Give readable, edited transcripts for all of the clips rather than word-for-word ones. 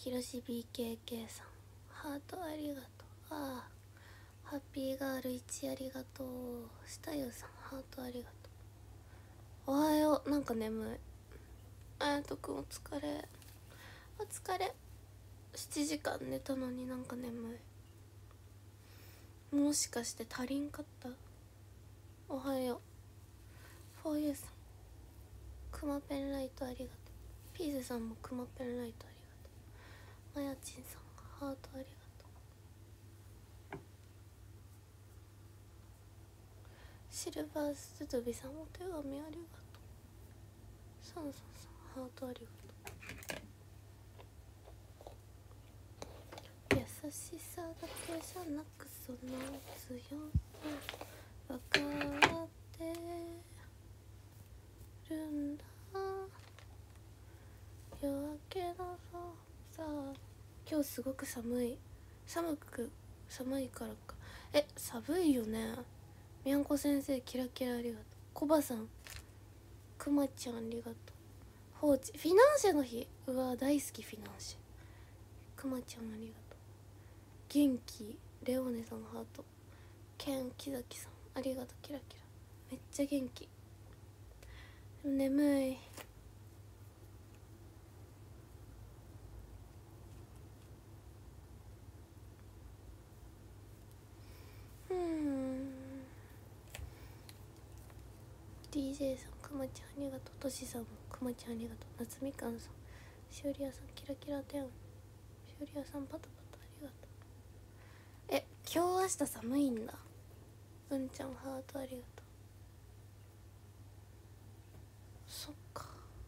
ひろし BKK さんハートありがとう。ああハッピーガール1ありがとう。したよさんハートありがとう。おはよう。なんか眠い。あやとくんお疲れ。お疲れ。7時間寝たのになんか眠い。もしかして足りんかった。おはよう。フォーユーさんクマペンライトありがとう。ピーズさんもクマペンライトありがとう。まやちんさんハートありがとう。シルバーストゥビさんお手紙ありがとう。サンサンさんハートありがとう。優しさだけじゃなくその強さ分かってるんだ。夜明けのさ今日すごく寒いからか。寒いよね。みやんこ先生キラキラありがとう。コバさんくまちゃんありがとう。放置フィナンシェの日うわ大好きフィナンシェ。くまちゃんありがとう。元気レオネさんハート。ケン木崎さんありがとう。キラキラめっちゃ元気。でも眠い。DJ さんくまちゃんありがとう。としさんもくまちゃんありがとう。夏みかんさんしおりやさんキラキラテンしおりやさんパタパタありがとう。今日明日寒いんだ。うんちゃんハートありがとう。そっか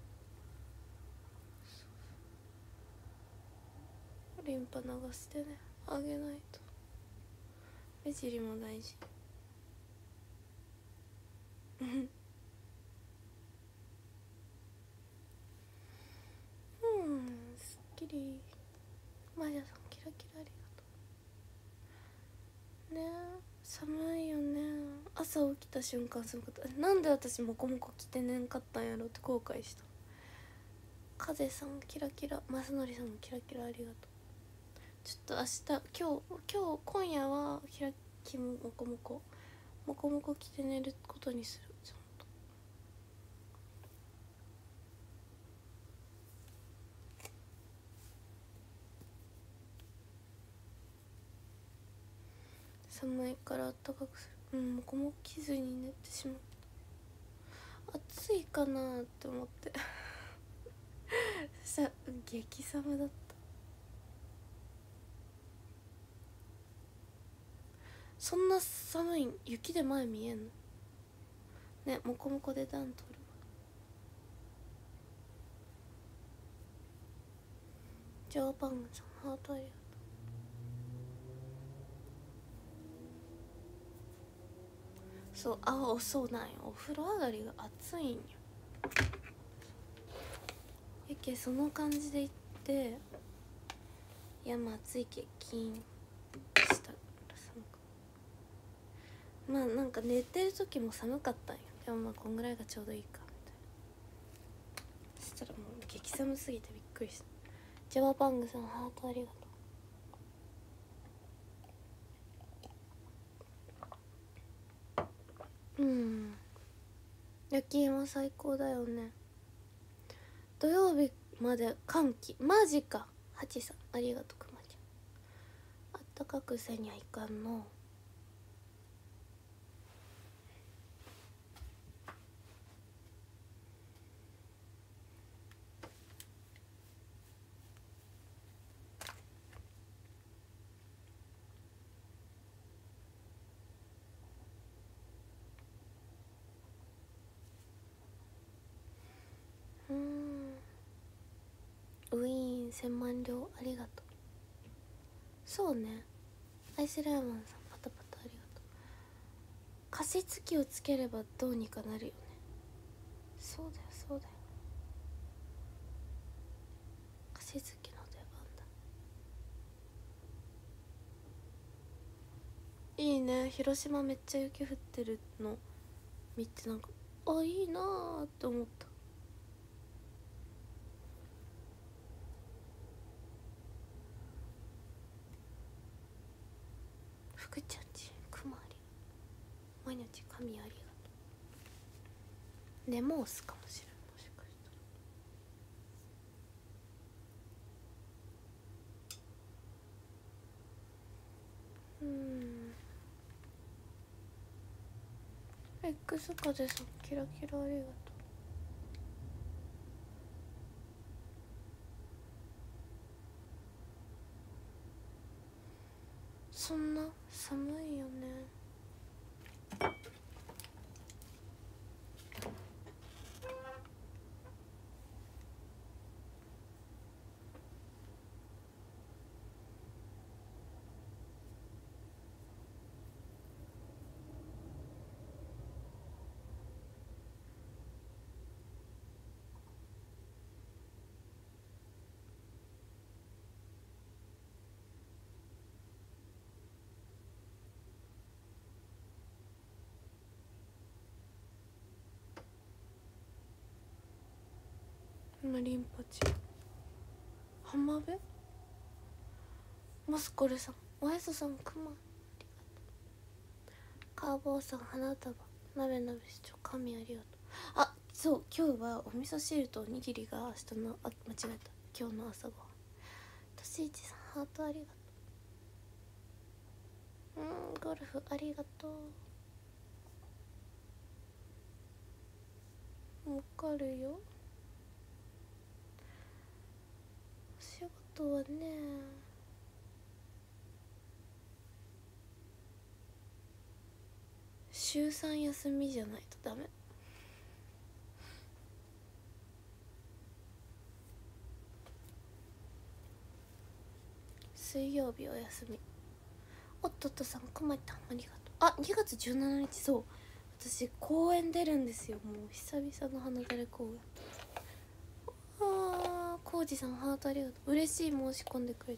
リンパ流してねあげないと。目尻も大事。すっきり。マヤさんキラキラありがとう。ねえ寒いよね。朝起きた瞬間寒かった。なんで私モコモコ着て寝んかったんやろって後悔した。風さんキラキラ。マスノリさんもキラキラありがとう。ちょっと明日今夜は開きもモコモコ着て寝ることにする。ちゃんと寒いからあったかくする。モコモコ着ずに寝てしまった。暑いかなって思ってそしたら激寒だった。そんな寒いん？雪で前見えんのね。モコモコで暖取るわ。ジョーパンさんハートありがとう。そうなんよ。お風呂上がりが暑いんよ。やけその感じで行っていや暑いけキーンしたら寒く。なんか寝てる時も寒かったんよ。でもこんぐらいがちょうどいいかみたいな。そしたらもう激寒すぎてびっくりした。ジャワパングさんハートありがとう。夜勤は最高だよね。土曜日まで寒気マジか。ハチさんありがとう。くまちゃんあったかくせにはいかんの。ウィーン1000万両ありがとう。そうね。アイスラーマンさんパタパタありがとう。加湿器をつければどうにかなるよね。そうだよ加湿器の出番だ。いいね。広島めっちゃ雪降ってるの見てなんかいいなーって思った。 くちゃんちくまあり毎日神ありがとう。ネモースかもしれん、もしかしたらX 風さんキラキラありがとう。そんな寒いよね。マリンポチ浜辺モスコルさんおへそさんくまありがとう。カーボーさん花束なべなべしちょ神ありがとう。あ、そう今日はお味噌汁とおにぎりが明日の間違えた今日の朝ごはん。としいちさんハートありがとう。ゴルフありがとう。わかるよ。お仕事はね週3休みじゃないとダメ。水曜日お休み。おっとっとさんくまちゃんありがとう。あ、2月17日そう私公演出るんですよ。もう久々の花だれ公演。あーコウジさんハートありがとう。嬉しい申し込んでくれて。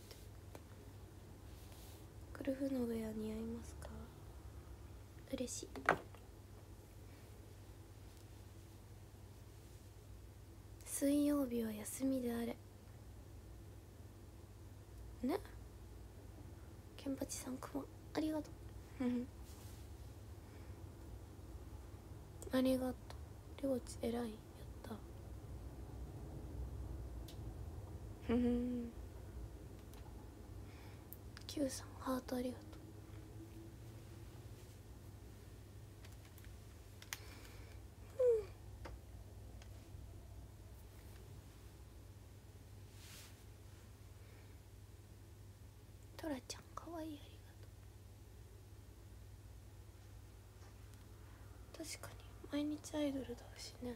クルフのウェア似合いますか。嬉しい。水曜日は休みであれね。ケンパチさんくまありがとうありがとう。りょうち偉いやったQ さんハートありがとう。トラちゃんかわいいありがとう。確かに毎日アイドルだしね。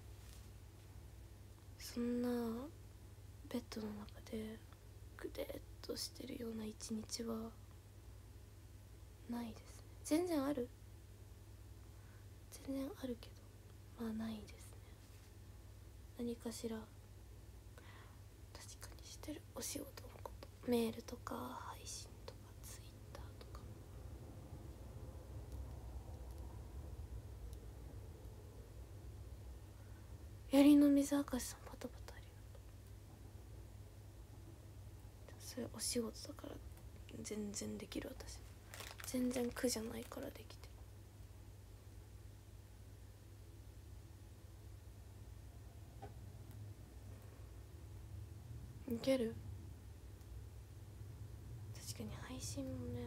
そんなベッドの中でグデッとしてるような一日はないですね。全然ある全然あるけどまあないですね。何かしら確かにしてる。お仕事のことメールとか配信とかツイッターとか。槍の水明石さんパタパタありがとう。それお仕事だから全然できる。私全然苦じゃないからできていける。確かに配信もね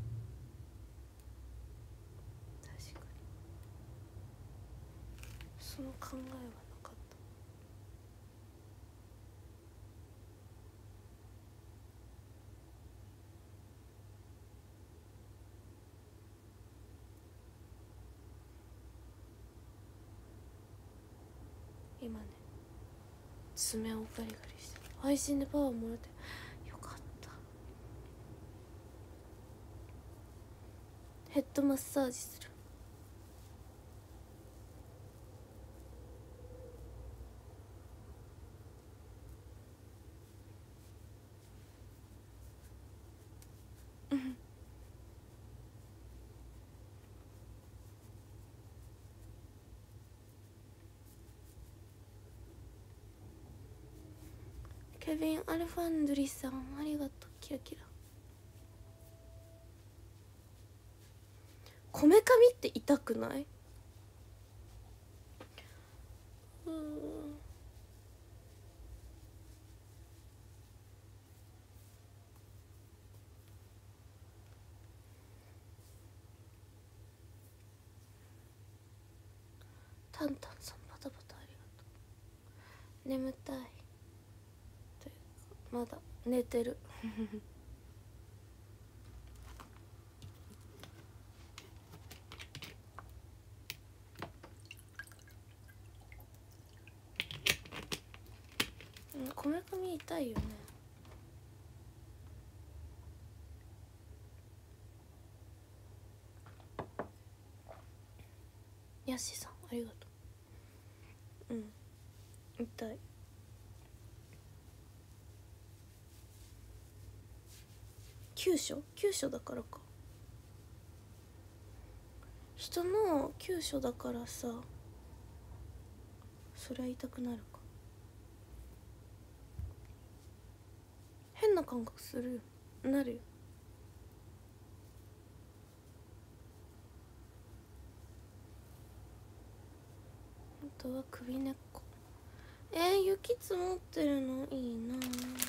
確かにその考えはなかった。今ね爪をガリガリして配信でパワーもらってよかった。ヘッドマッサージする。ケビン・アルファンドリさんありがとう。キラキラこめかみって痛くない？タンタンさんバタバタありがとう。眠たいというかまだ寝てるこめかみ痛いよね。ヤシさんありがとう。痛い。急所だからか。人の急所だからさ、そりゃ痛くなるか。変な感覚するよ。なるよ。あとは首根っこ。雪積もってるのいいな。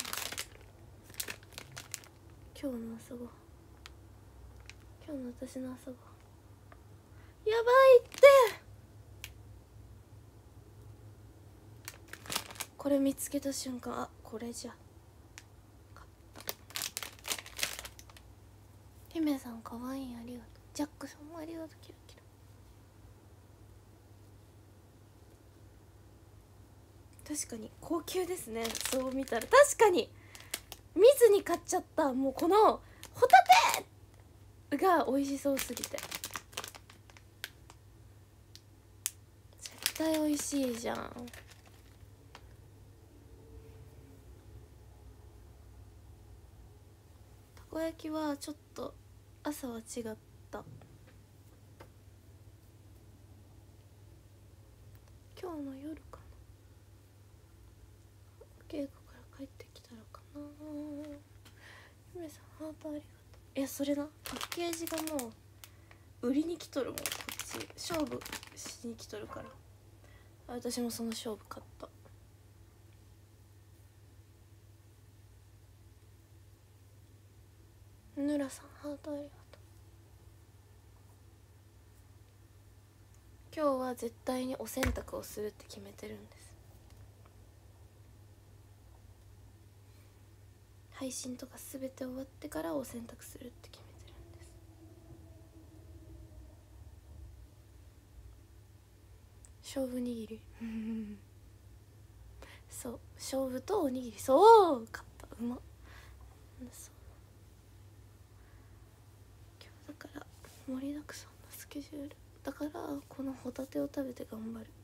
今日の朝ごはん、今日の私の朝ごはんやばいって。これ見つけた瞬間、あ、これじゃ。姫さんかわいい、ありがとう。ジャックさんもありがとう。キラキラ。確かに高級ですね、そう見たら。確かに見ずに買っちゃった。もうこのホタテが美味しそうすぎて。絶対美味しいじゃん。たこ焼きはちょっと朝は違った。今日の夜かな、稽古から帰ってきたらかな。姫さんハートありがとう。いや、それな、パッケージがもう売りに来とるもん。こっち勝負しに来とるから、私もその勝負買った。ぬらさんハートありがとう。今日は絶対にお洗濯をするって決めてるんです。配信とか全て終わってからお洗濯するって決めてるんです。勝負握りそう、勝負とおにぎり。そう買った。うまっ。そう、今日だから盛りだくさんのスケジュールだから、このホタテを食べて頑張る。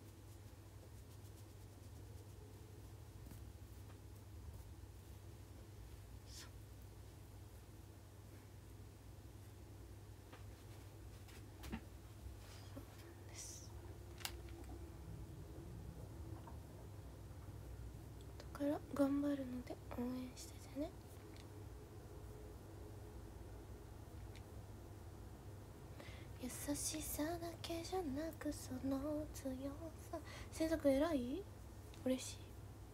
だから頑張るので応援しててね。優しさだけじゃなくその強さ。洗濯偉い？嬉しい。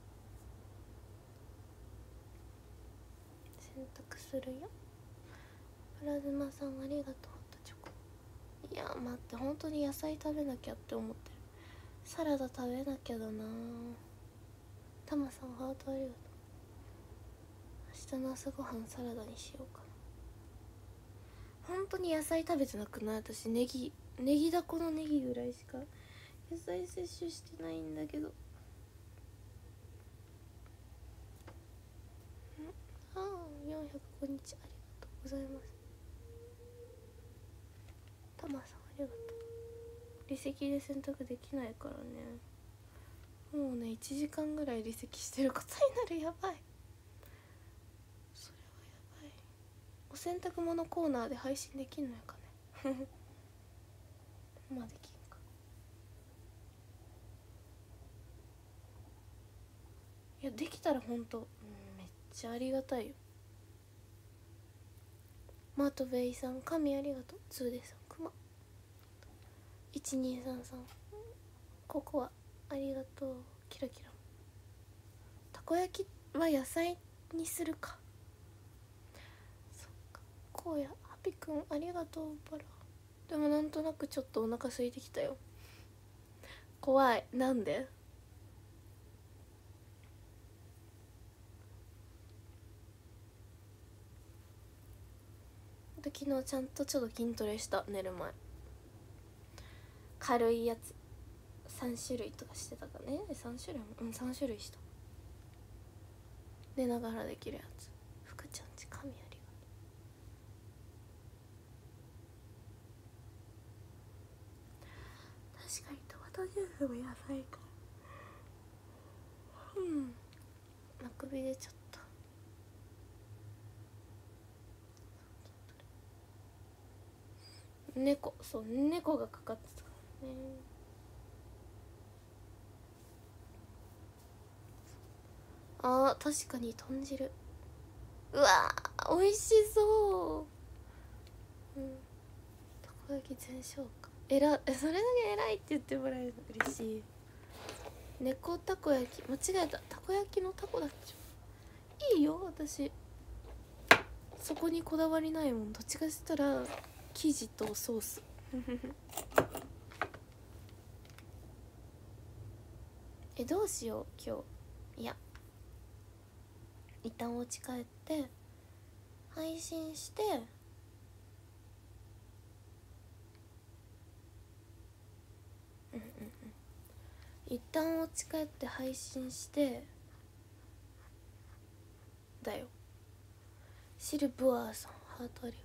洗濯するよ。プラズマさんありがとう。ホットチョコ。いや待って、本当に野菜食べなきゃって思ってる。サラダ食べなきゃだな。タマさんハートありがとう。明日の朝ごはんサラダにしようかな。本当に野菜食べてなくない？私ネギだこのネギぐらいしか野菜摂取してないんだけど。ああ、405日ありがとうございます。タマさんありがとう。離席で洗濯できないからね。もうね1時間ぐらい離席してることになる。やばい、それはやばい。お洗濯物コーナーで配信できんのやかねまあできんか。いやできたらほんと、めっちゃありがたいよ。マートベイさん神ありがとう。ツーデーさんクマ 1233ここはありがとう。キラキラ。たこ焼きは野菜にするか。そっか。こうやハピくんありがとう。バラでもなんとなくちょっとお腹空いてきたよ。怖い。なんで？昨日ちゃんとちょっと筋トレした。寝る前軽いやつ3種類とかしてたからね。3種類3種類した。寝ながらできるやつ。福ちゃんち神ありがとう。確かにトマトジュースも野菜か。あくび出ちゃった。猫、そう猫がかかってたからね。あー確かに豚汁。うわー美味しそう。たこ焼き全消化。それだけ偉いって言ってもらえるの嬉しい。猫たこ焼き間違えた。たこ焼きのたこだっちゃいいよ。私そこにこだわりないもん。どっちかしたら生地とソースどうしよう今日。いや一旦お家帰って配信して、一旦お家帰って配信してだよ。シルブアーさんハートありが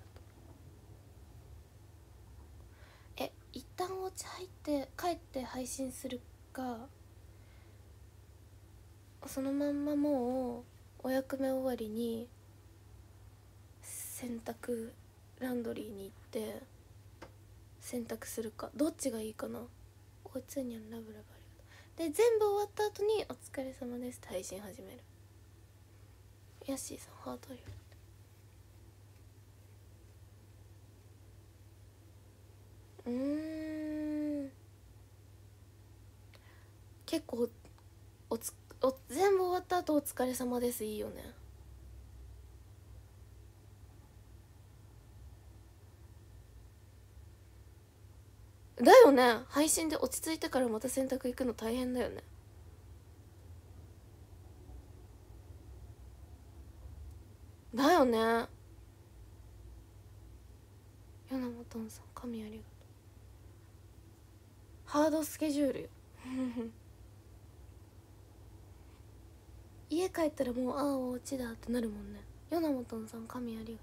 とう。一旦お家入って帰って配信するか、そのまんまもうお役目終わりに洗濯ランドリーに行って洗濯するか、どっちがいいかな。おつにゃんラブラブありがとう。で全部終わった後にお疲れ様ですって配信始める。ヤッシーさんハートありがとう。結構全部終わった後お疲れ様ですいいよね。だよね。配信で落ち着いてからまた洗濯行くの大変だよね。だよね。ヨナモトンさん神ありがとう。ハードスケジュールよ家帰ったらもうお家だってなるもんね。ヨナモトンさん神ありがとう。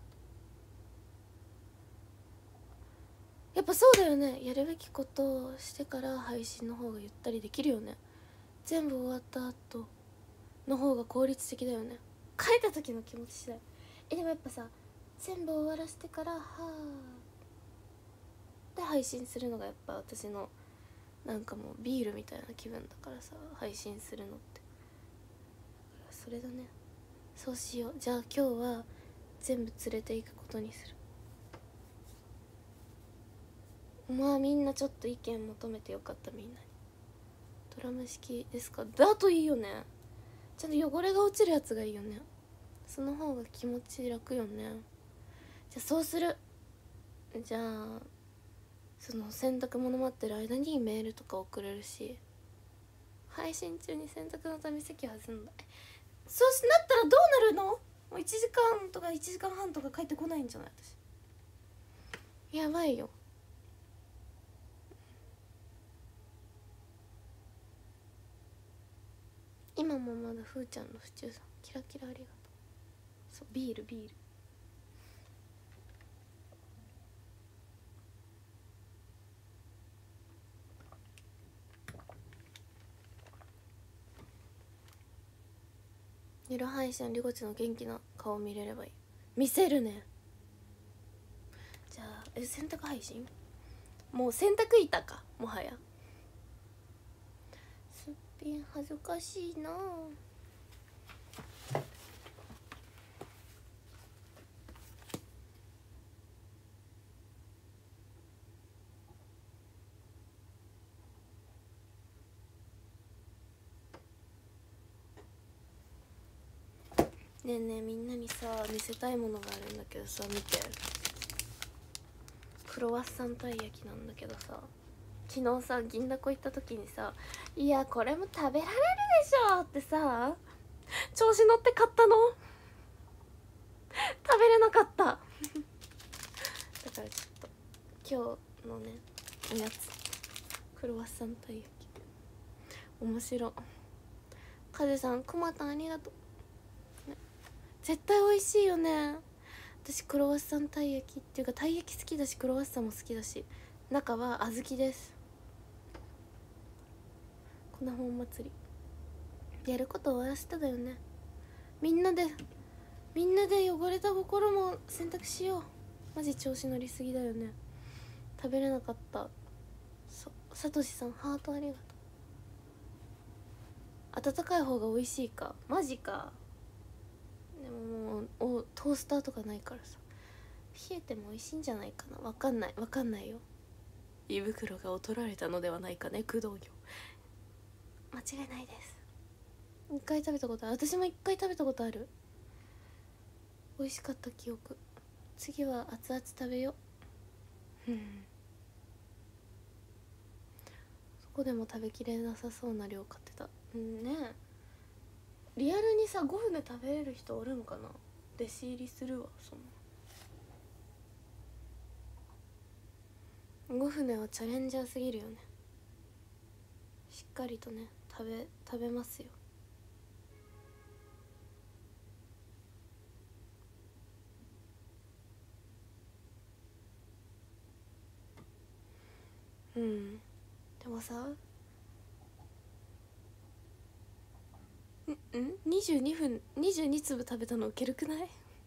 やっぱそうだよね。やるべきことをしてから配信の方がゆったりできるよね。全部終わった後の方が効率的だよね。書いた時の気持ち次第。でもやっぱさ、全部終わらせてからで配信するのがやっぱ私のなんかもうビールみたいな気分だからさ、配信するのって。だからそれだね。そうしよう。じゃあ今日は全部連れていくことにする。まあみんなちょっと意見求めてよかった。みんなにドラム式ですか。だといいよね。ちゃんと汚れが落ちるやつがいいよね。その方が気持ち楽よね。じゃあそうする。じゃあその洗濯物待ってる間にメールとか送れるし、配信中に洗濯のため席外すんだ。そうしなったらどうなるの。もう1時間とか1時間半とか帰ってこないんじゃない。私やばいよ。今もまだふーちゃんの府中さんキラキラありがとう。そうビール夜配信リコチの元気な顔見れればいい。見せるね。じゃあ洗濯配信、もう洗濯板かもはや。すっぴん恥ずかしいな。 ねえねえ、みんなにさ見せたいものがあるんだけどさ、見て。クロワッサンたい焼きなんだけどさ、昨日さ銀だこ行った時にさ、いやこれも食べられるでしょってさ調子乗って買ったの。食べれなかっただからちょっと今日のねおやつ、クロワッサンたい焼き面白。カズさん、くまたんありがとう、ね、絶対美味しいよね。私クロワッサンたい焼きっていうかたい焼き好きだし、クロワッサンも好きだし、中は小豆です。粉本祭りやること終わらせただよね。みんなで汚れた心も洗濯しよう。マジ調子乗りすぎだよね。食べれなかった。さとしさんハートありがとう。温かい方が美味しいか。マジか。でももうトースターとかないからさ、冷えても美味しいんじゃないかな。わかんないよ。胃袋が劣られたのではないかね、工藤魚。間違いないです。一回食べたことある。私も一回食べたことある。美味しかった記憶。次は熱々食べよう。そこでも食べきれなさそうな量買ってた。ねえ、リアルにさ5分で食べれる人おるんかな。弟子入りするわ。5分はチャレンジャーすぎるよね。しっかりとね食べますよ。でもさ22分22粒食べたのウケるくない？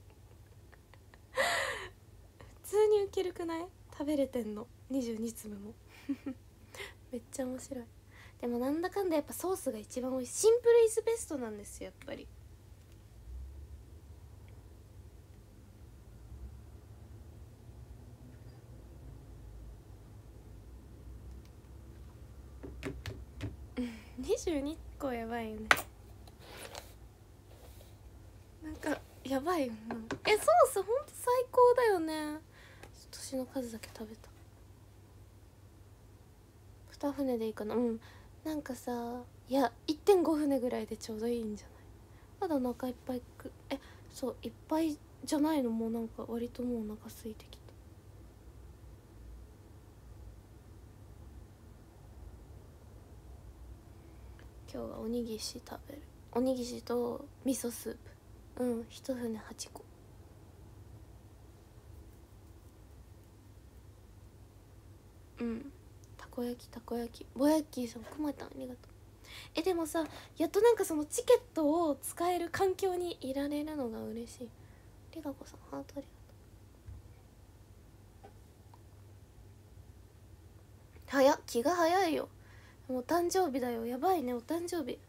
普通にウケるくない？食べれてんの22粒もめっちゃ面白い。でもなんだかんだやっぱソースが一番美味しい。シンプルイズベストなんですよ、やっぱり。22個やばいよね。なんかやばいよな。ソースほんと最高だよね。年の数だけ食べた。2船でいいかな。なんかさ、いや 1.5 船ぐらいでちょうどいいんじゃない？まだお腹いっぱいそういっぱいじゃないの。もうなんか割ともうお腹空いてきた。今日はおにぎし食べる。おにぎしと味噌スープ。1船8個。たこ焼きぼやっきーさん、くまたんありがとう。でもさ、やっとなんかそのチケットを使える環境にいられるのが嬉しい。りがこさんハートありがとう。気が早いよ。もうお誕生日だよ。やばいね、お誕生日。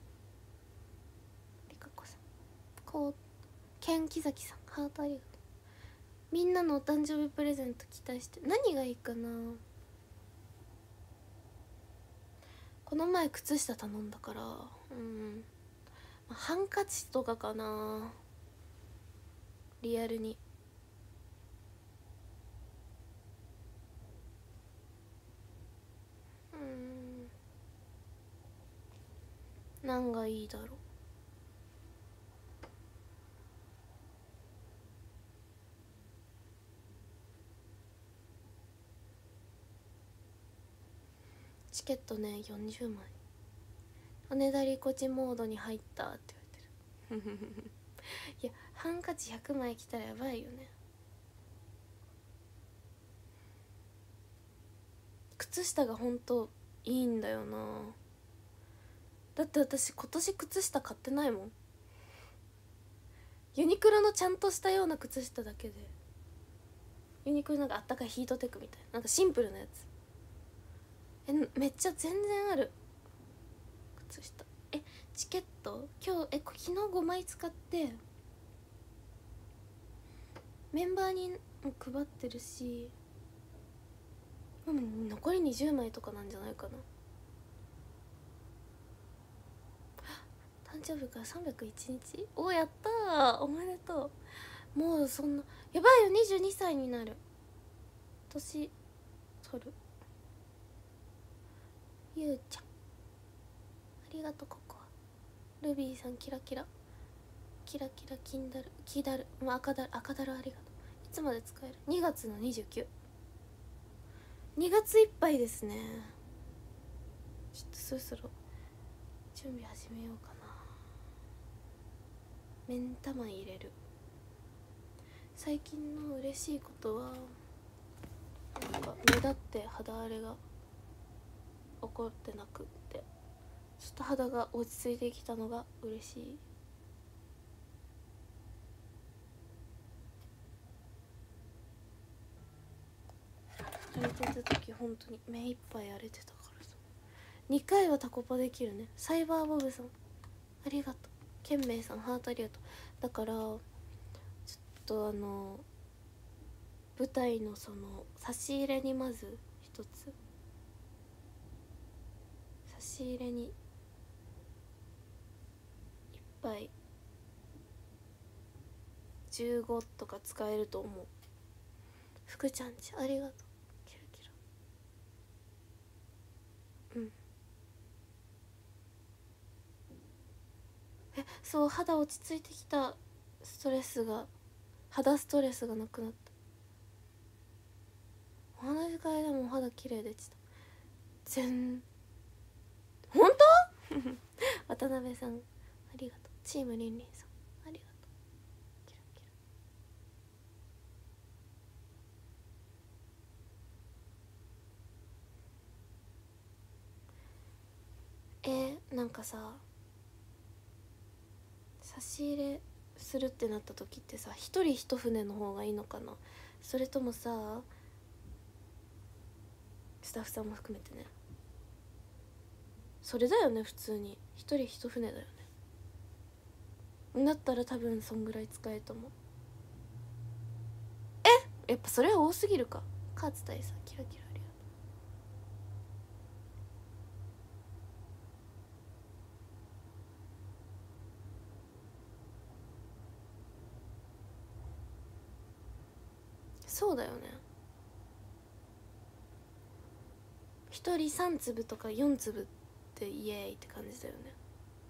りかこさん、けんきざきさんハートありがとう。みんなのお誕生日プレゼント期待して。何がいいかな。この前靴下頼んだから、ハンカチとかかな。リアルに何がいいだろう。チケットね40枚。羽田リコチモードに入ったって言われてるいやハンカチ100枚来たらやばいよね。靴下がほんといいんだよな。だって私今年靴下買ってないもん。ユニクロのちゃんとしたような靴下だけで。ユニクロなんかあったかいヒートテックみたいな、なんかシンプルなやつ。めっちゃ全然ある靴下。チケット今日昨日5枚使ってメンバーにも配ってるし、残り20枚とかなんじゃないかな。 誕生日から301日。おー、やったー、おめでとう。もうそんなやばいよ、22歳になる。年取る。ゆうちゃんありがとう。ここはルビーさん、キラキラキラキラ、金だる、黄だる、赤だる、赤だる、ありがとう。いつまで使える？ 2 月の29。2月いっぱいですね。ちょっとそろそろ準備始めようかな。目ん玉入れる。最近の嬉しいことはなんか目立って肌荒れが起こってなくって、ちょっと肌が落ち着いてきたのが嬉しい。荒れてた時本当に目いっぱい荒れてたからさ。2回はタコパできるね。サイバーボブさんありがとう。ケンメイさんハートありがとう。だからちょっと舞台のその差し入れにまず一つ、差し入れにいっぱい15とか使えると思う。福ちゃんちありがとう。キラキラ。うん。そう、肌落ち着いてきた。肌ストレスがなくなった。お話し会でも肌綺麗でした。本当渡辺さんありがとう。チームリンリンさんありがとう。キラキラ。なんかさ、差し入れするってなった時ってさ、一人一船の方がいいのかな、それともさ、スタッフさんも含めてね、それだよね、普通に一人一船だよね。だったら多分そんぐらい使えると思う。やっぱそれは多すぎるか。カーツ大佐キラキラありがとう。そうだよね、一人3粒とか4粒ってイエーイって感じだよね。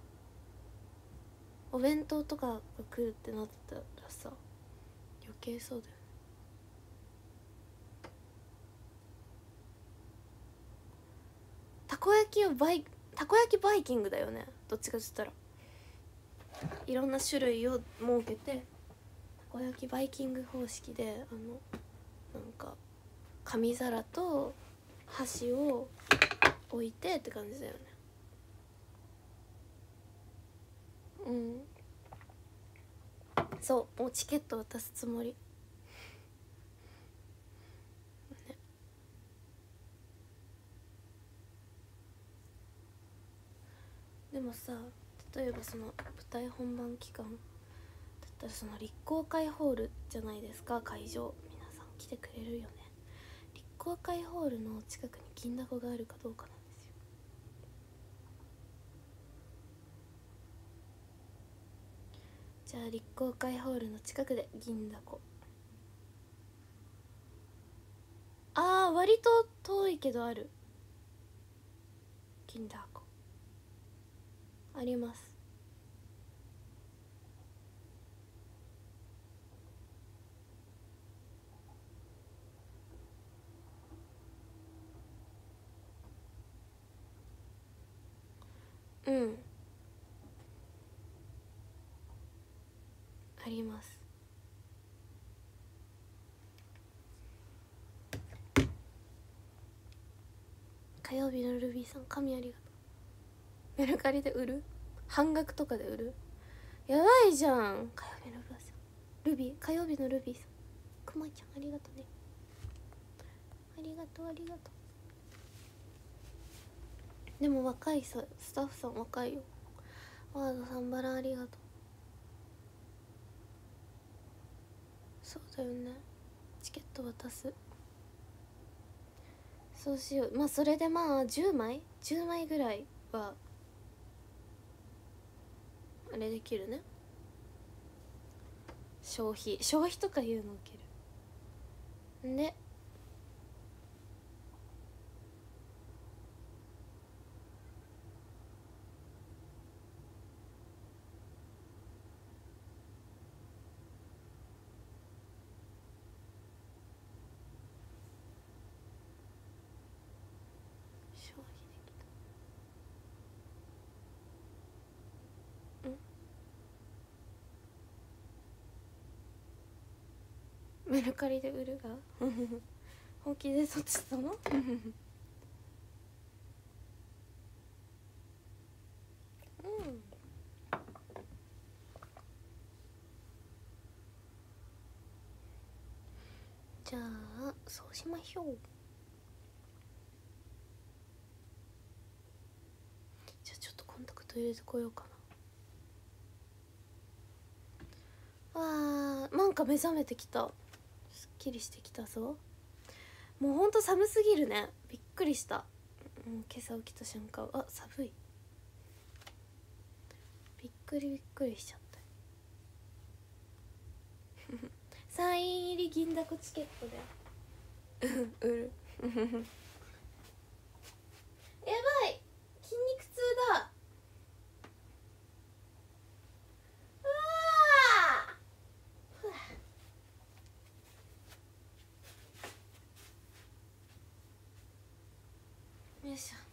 お弁当とかが来るってなったらさ、余計そうだよね。たこ焼きバイキングだよね、どっちかっつったら。いろんな種類を設けて、たこ焼きバイキング方式で、なんか紙皿と箸を置いてって感じだよね。うん、そう、もうチケット渡すつもり、ね、でもさ、例えばその舞台本番期間だったら、その立公会ホールじゃないですか、会場。皆さん来てくれるよね。立公会ホールの近くに銀だこがあるかどうかなんですよ。じゃあ立公会ホールの近くで銀だこ。割と遠いけどある。銀だこあります。うん、あります。火曜日のルビーさん、神ありがとう。メルカリで売る？半額とかで売る？やばいじゃん。火曜日のルビーさん、火曜日のルビーさん、くまちゃんありがとうね。ありがとうありがとう。でも若いさ、スタッフさん若いよ。ワードさん、バラありがとう。そうだよね、チケット渡す。そうしよう。まあそれでまあ10枚ぐらいはあれできるね。消費とか言うの受けるね。消費できた。メルカリで売るが本気でそっちしたのじゃあそうしましょう。じゃあちょっとコンタクト入れてこようかな。なんか目覚めてきた。すっきりしてきたぞ。もうほんと寒すぎるね。びっくりした。今朝起きた瞬間、寒い。びっくりしちゃったサイン入り銀だこチケットで売るやばい、筋肉痛だ。うわーよいしょ。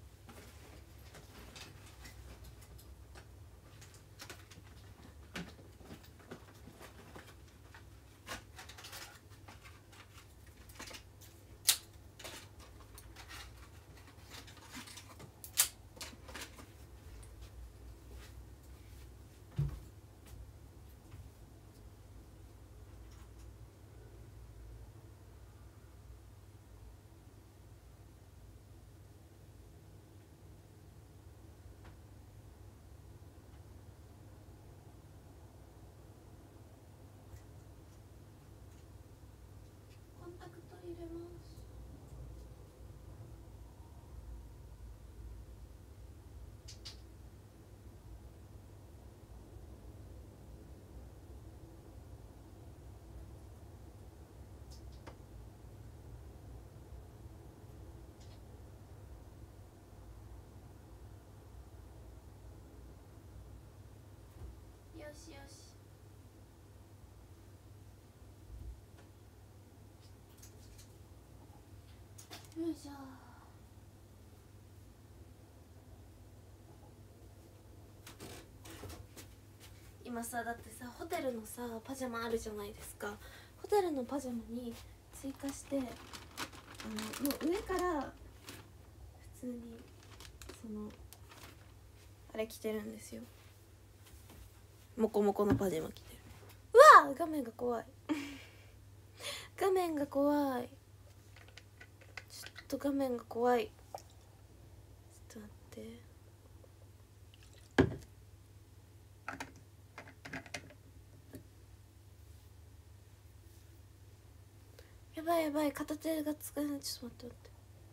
コンタクト入れます。よしよし。よいしょ。今さ、だってさ、ホテルのさパジャマあるじゃないですか。ホテルのパジャマに追加して、もう上から普通にあれ着てるんですよ。モコモコのパジャマ着てる。うわー、画面が怖い画面が怖い。ちょっと画面が怖い。ちょっと待って。やばいやばい、片手が使えない。ちょっと待って。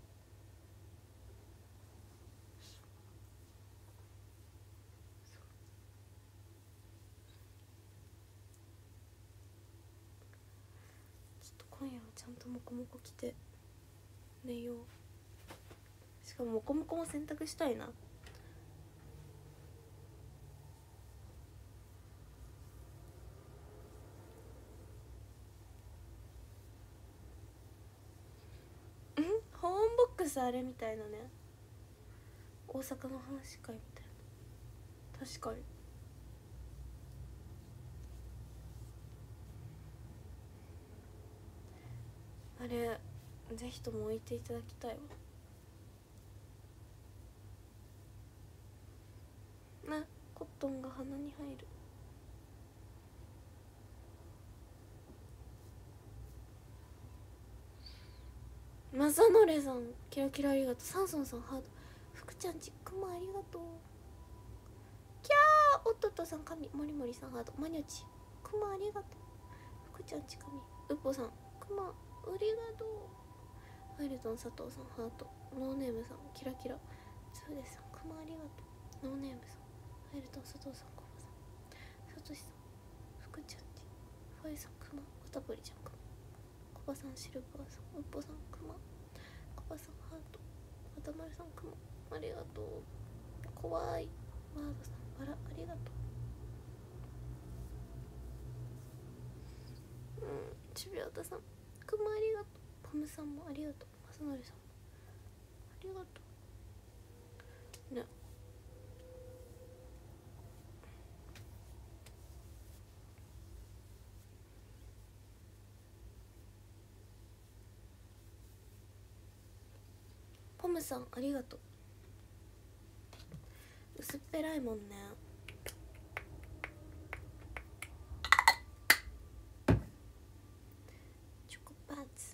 ちょっと今夜はちゃんとモコモコ着て寝よう。しかもモコモコも洗濯したいな。保温ボックスあれみたいなね。大阪の話会みたいな。確かに。あれぜひとも置いていただきたいわな。コットンが鼻に入る。マサノレさんキラキラありがとう。サンソンさんハート。福ちゃんちくまありがとう。キャー。おっとっとさん神。モリモリさんハート。マニョチくまありがとう。福ちゃんち神。ウッポさんくまありがとう。アイルトン佐藤さんハート。ノーネームさんキラキラ。ツーデスさんくまありがとう。ノーネームさんアイルトン佐藤さんコバさとしさん、福ちゃんち、ファイさん、くま、わたぽりちゃん、くま、コバさん、シルバーさん、うっぽさん、くま、コバさん、ハート、わたまるさん、くま、ありがとう。怖いワードさん、バラ、ありがとう。ちびあたさん、くま、ありがとう。ポムさんもありがとう。まさのりさんもありがとうね。ポムさんありがとう。薄っぺらいもんね。チョコパーツ。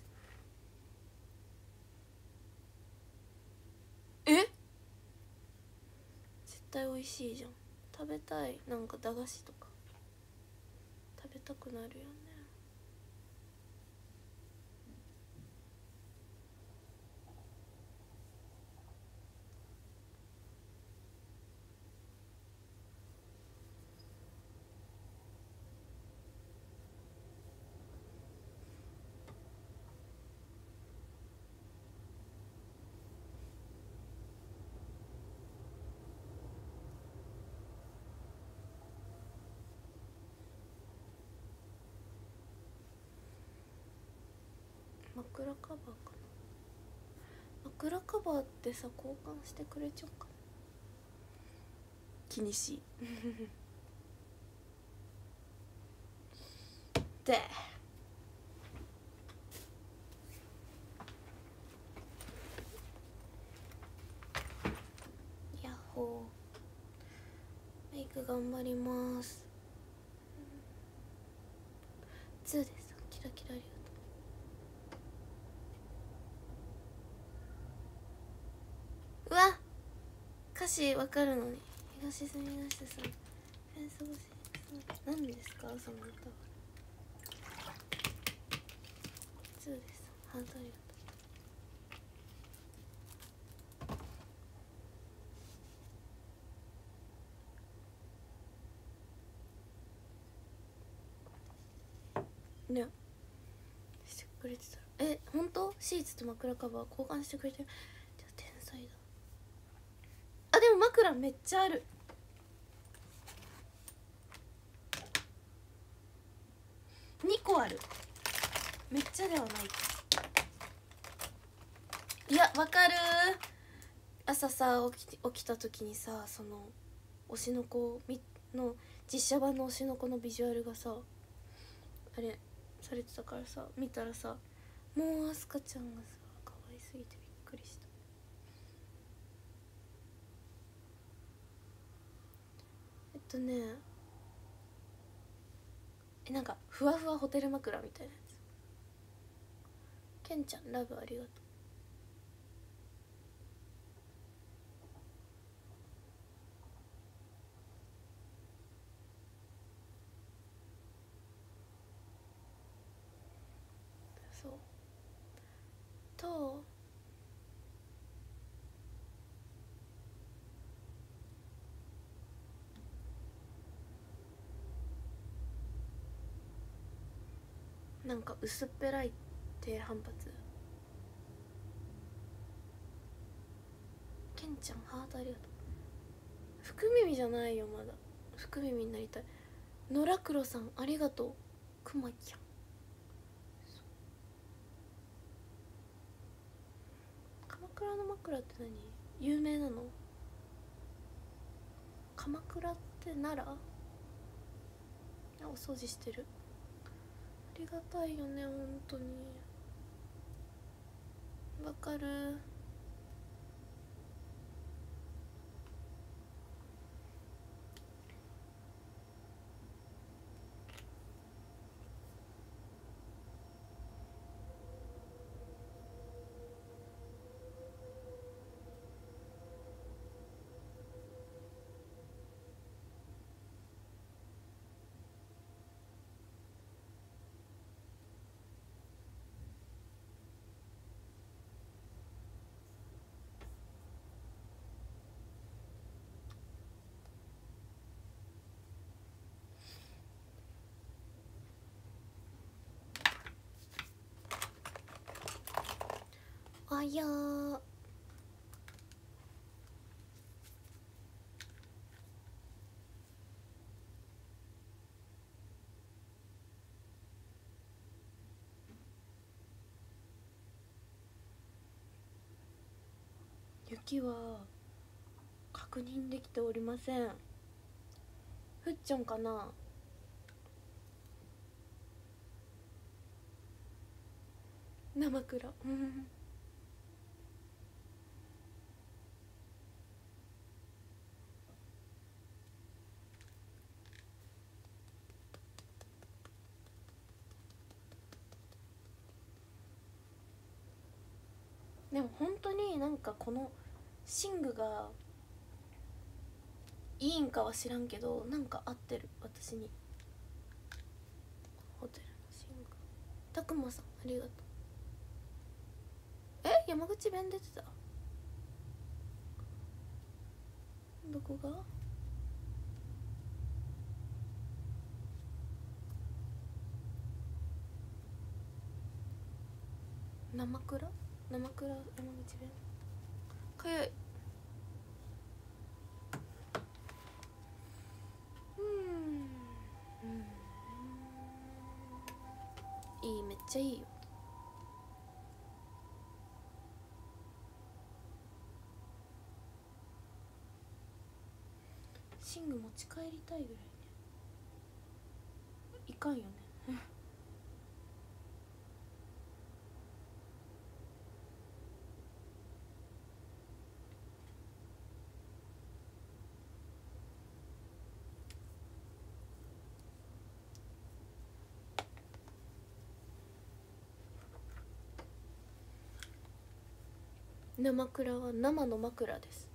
絶対美味しいじゃん。食べたい。なんか駄菓子とか食べたくなるよね。枕カバーかな。枕カバーってさ、交換してくれちゃうかな。気にしでヤッホー。メイク頑張ります。2です。キラキラありがとう。うわ、歌詞わかるのに。東住吉さん、フェンス越し。何ですかその歌は。2です。ハートありがとうね。してくれてたら、本当？シーツと枕カバー交換してくれてる。じゃあ天才だ。あ、でも枕めっちゃある。2個ある。めっちゃではない。いや、わかる。朝さ起きた時にさ、その推しの子の実写版の推しの子のビジュアルがさ、あれされてたからさ、見たらさ、もうアスカちゃんがさ可愛すぎてびっくりした。なんかふわふわホテル枕みたいなやつ。ケンちゃんラブありがとう。そうと、なんか薄っぺらい低反発。ケンちゃんハートありがとう。福耳じゃないよまだ。福耳になりたい。野良黒さんありがとう。くまちゃん。鎌倉の枕って何？有名なの？鎌倉って奈良？お掃除してる。ありがたいよね本当に。わかる。 あいやー、雪は確認できておりません。ふっちょんかな。生倉でも本当になんかこの寝具がいいんかは知らんけど、なんか合ってる私に。ホテルの寝具。たくまさんありがとう。山口弁出てた。どこが。生倉山口弁かゆい。いい、めっちゃいいよ。寝具持ち帰りたいぐらいね。いかんよね生倉は生の枕です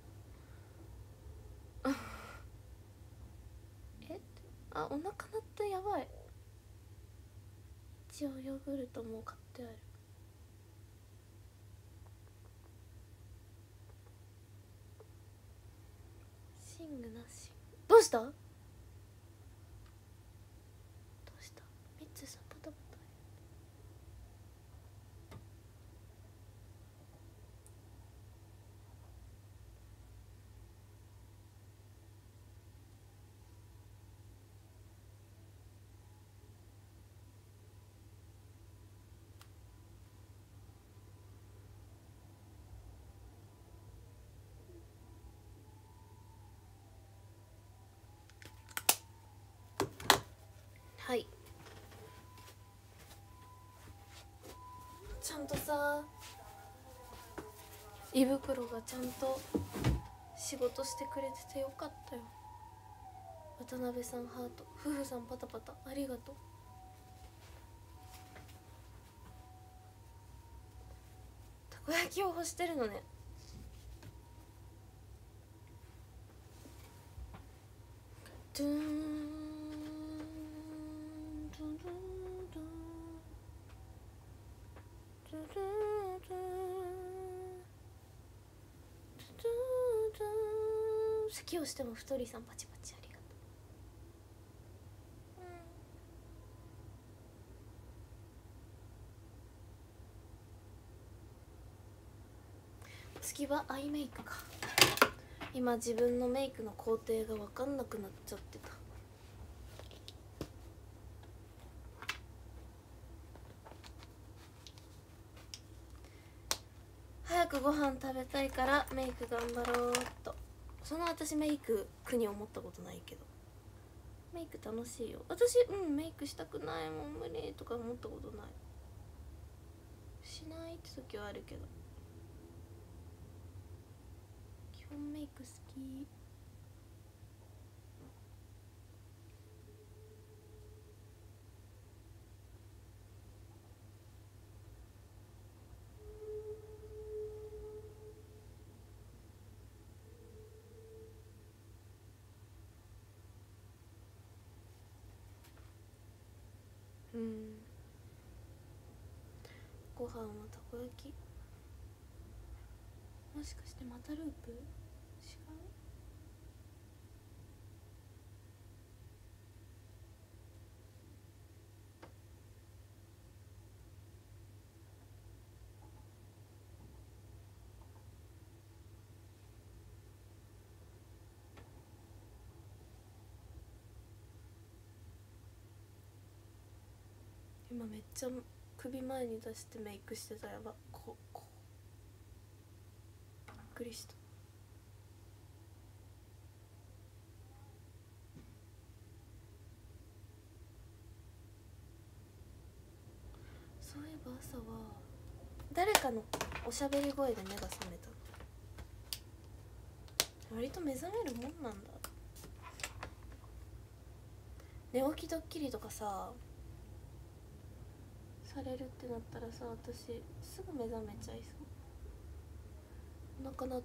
あ、お腹鳴ったやばい。一応ヨーグルトもう買ってある。寝具なし。どうした？ミッツさんパタパタ。はい、ちゃんとさ、胃袋がちゃんと仕事してくれててよかったよ。渡辺さんハート、夫婦さんパタパタありがとう。たこ焼きを干してるのね。ドゥーンドゥドゥドゥドゥドゥドゥドゥドゥ。咳をしても太りさんパチパチありがとう。次はアイメイクか。今自分のメイクの工程が分かんなくなっちゃってた。早くご飯食べたいからメイク頑張ろうっと。その私メイク苦に思ったことないけど、メイク楽しいよ私。メイクしたくないもん無理とか思ったことない。しないって時はあるけど、基本メイク好き。ご飯はたこ焼き。もしかしてまたループ？違う？ 今めっちゃ首前に出してメイクしてた。やばこびっくりした。そういえば朝は誰かのおしゃべり声で目が覚めたの。割と目覚めるもんなんだ。寝起きドッキリとかされるってなったらさ、私すぐ目覚めちゃいそう。お腹鳴った。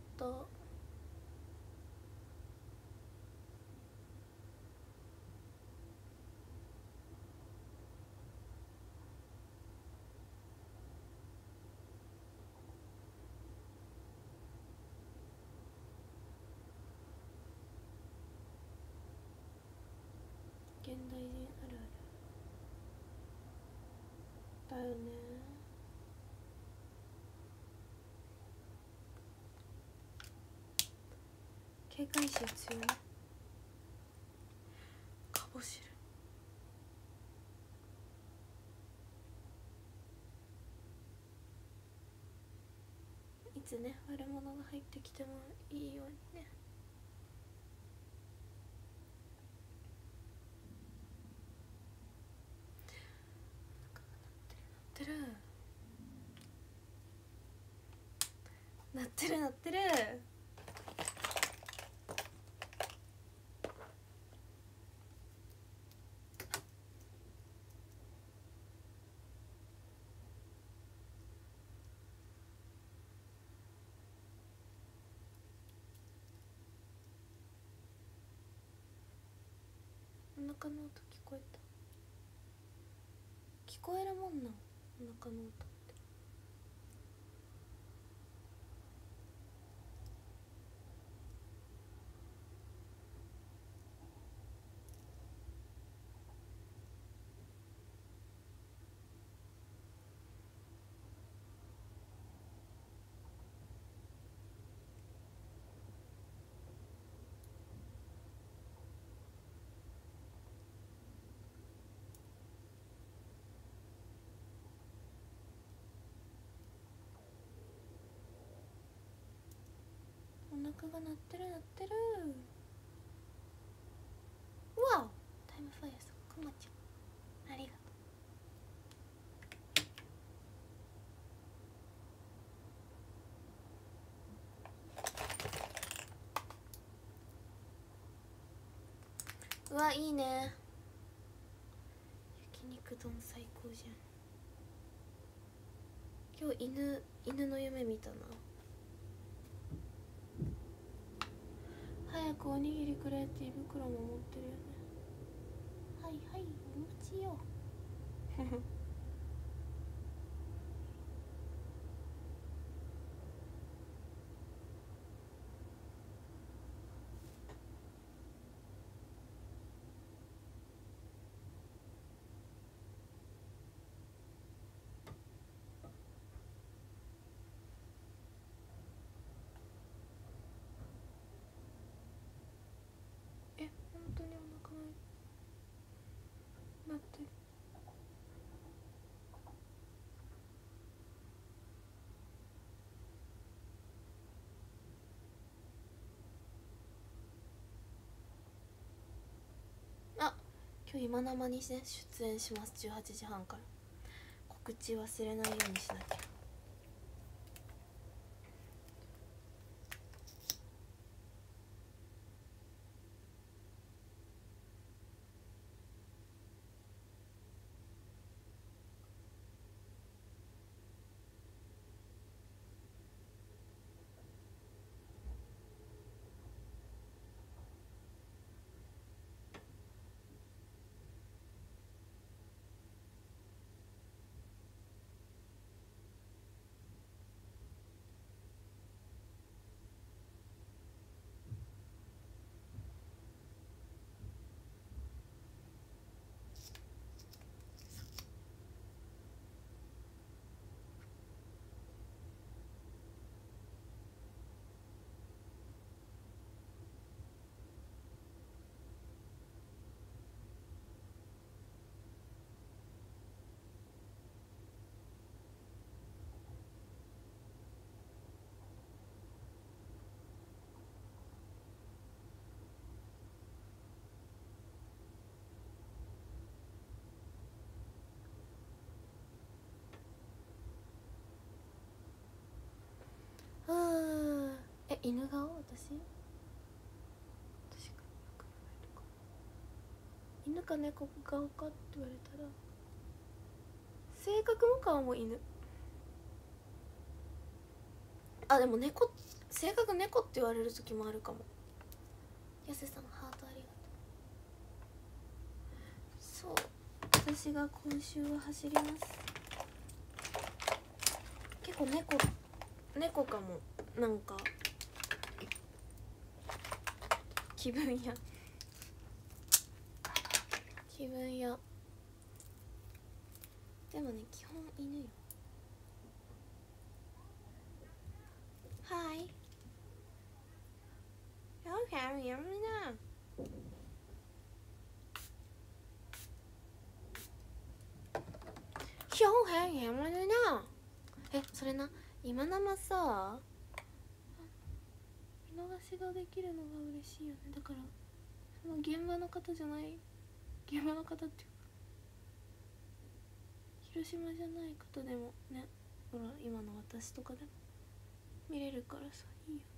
現代人あるあるだよね。警戒心強いね。かぼ汁いつね悪者が入ってきてもいいようにね。なってるなってる。お腹の音聞こえた。聞こえるもんなんお腹の音って。お腹が鳴ってる鳴ってる。うわタイムファイヤーさん、くまちゃんありがとう。うわいいね、焼肉丼最高じゃん。今日犬の夢見たな。早くおにぎりくれって胃袋も持ってるよね。はいはいお待ちよえ本当にお腹鳴ってる。あ今日今生にね出演します。18時半から告知忘れないようにしなきゃ。 犬顔？私がよく見るか犬か猫顔かって言われたら性格も顔も犬。あ、でも猫、性格猫って言われる時もあるかも。やせさんハートありがとう。そう、私が今週は走ります。結構猫かも。なんか気分屋気分屋。でもね、基本犬よ。はい。やめな。やめな。それな、今生さ、見逃しができるのが嬉しいよね。だからその現場の方じゃない、現場の方っていうか広島じゃない方でもね、ほら今の私とかでも見れるからさ、いいよ。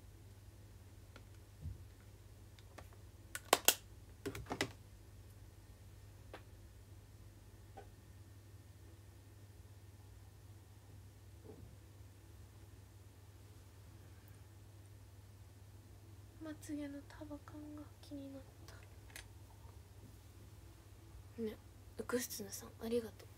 まつげの束感が気になったね。ウクスツヌさんありがとう。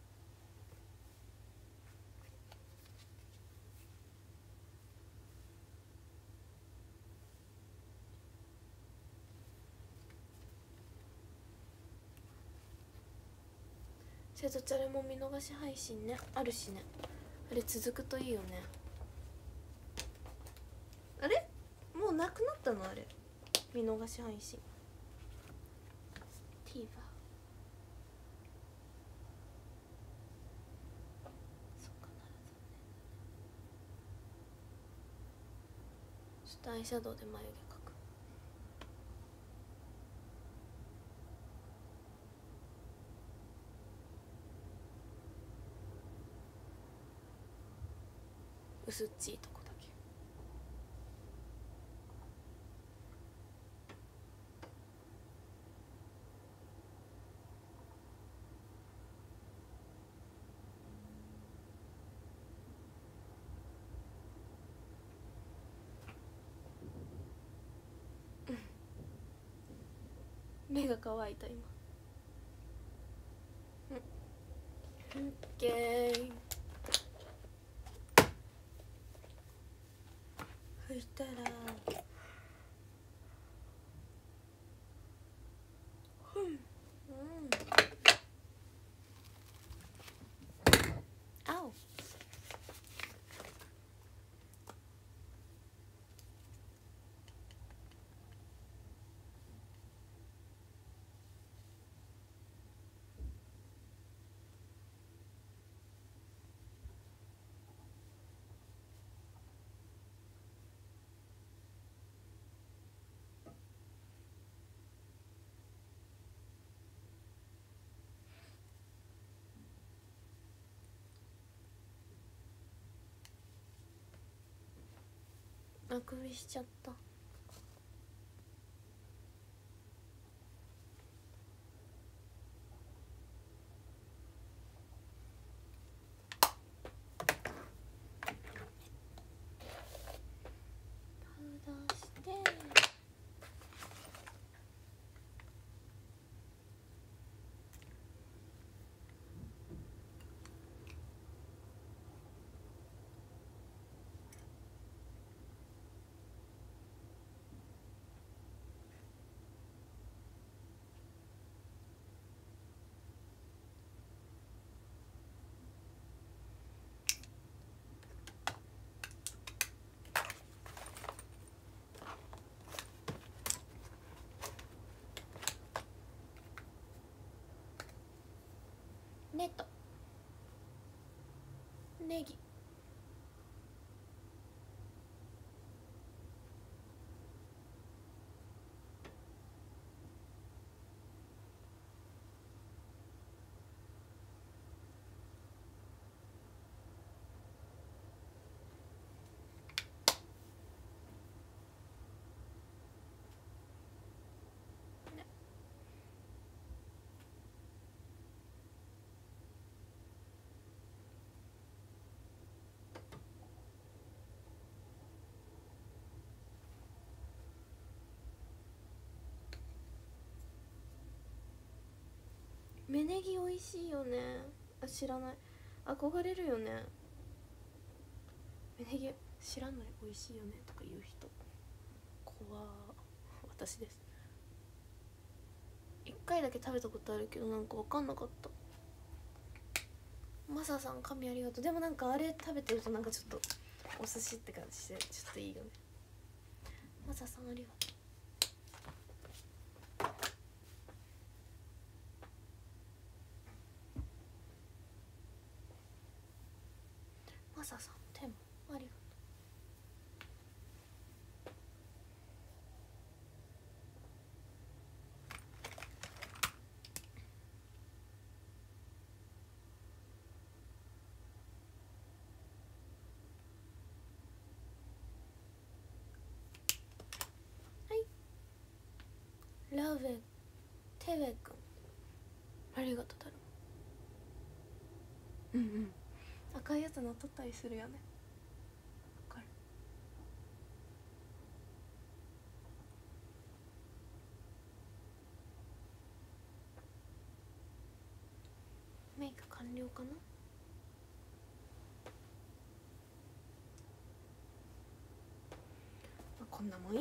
瀬戸チャレも見逃し配信ね、あるしね。あれ続くといいよね。あれもうなくなったの？あれ見逃し配信 TVer。 そっか、なら残念だね。ちょっとアイシャドウで眉毛描く。薄っちいとこだけ。目が乾いた今。オッケー。拭いたら青。あくびしちゃった。パウダーして芽ネギ美味しいよね。あ、知らない。憧れるよね。芽ネギ知らない、美味しいよねとか言う人怖。私です。1回だけ食べたことあるけどなんか分かんなかった。マサさん神ありがとう。でもなんかあれ食べてるとなんかちょっとお寿司って感じでちょっといいよね。マサさんありがとう。マサさん手もありがとう。はい、ラベテベくんありがとうだろ。うんうん、赤いやつ乗っとったりするよね。わかる。メイク完了かな。こんなもんよ。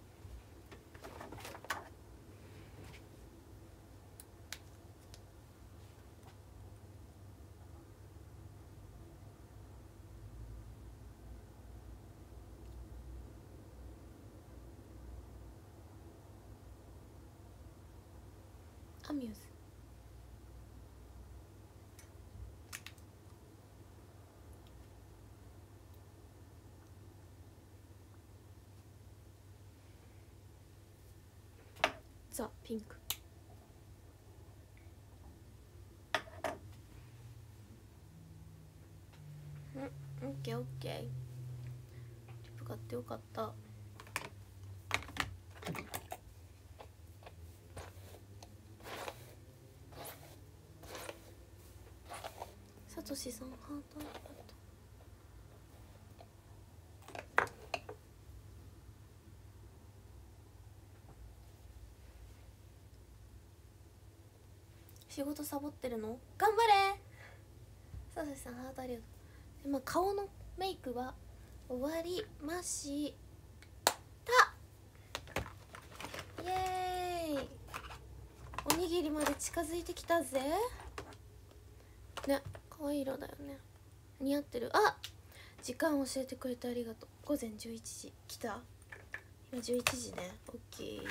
アミューズ。ザ・ピンク。オッケーオッケー。リップ買ってよかった。サトシさんハートありがとう。仕事サボってるの？頑張れ。サトシさんハートありがとう。で、まあ、顔のメイクは終わりましたイエーイ。おにぎりまで近づいてきたぜね。可愛い色だよね。似合ってる。あ、時間教えてくれてありがとう。午前11時来た。今11時ね。オッケー。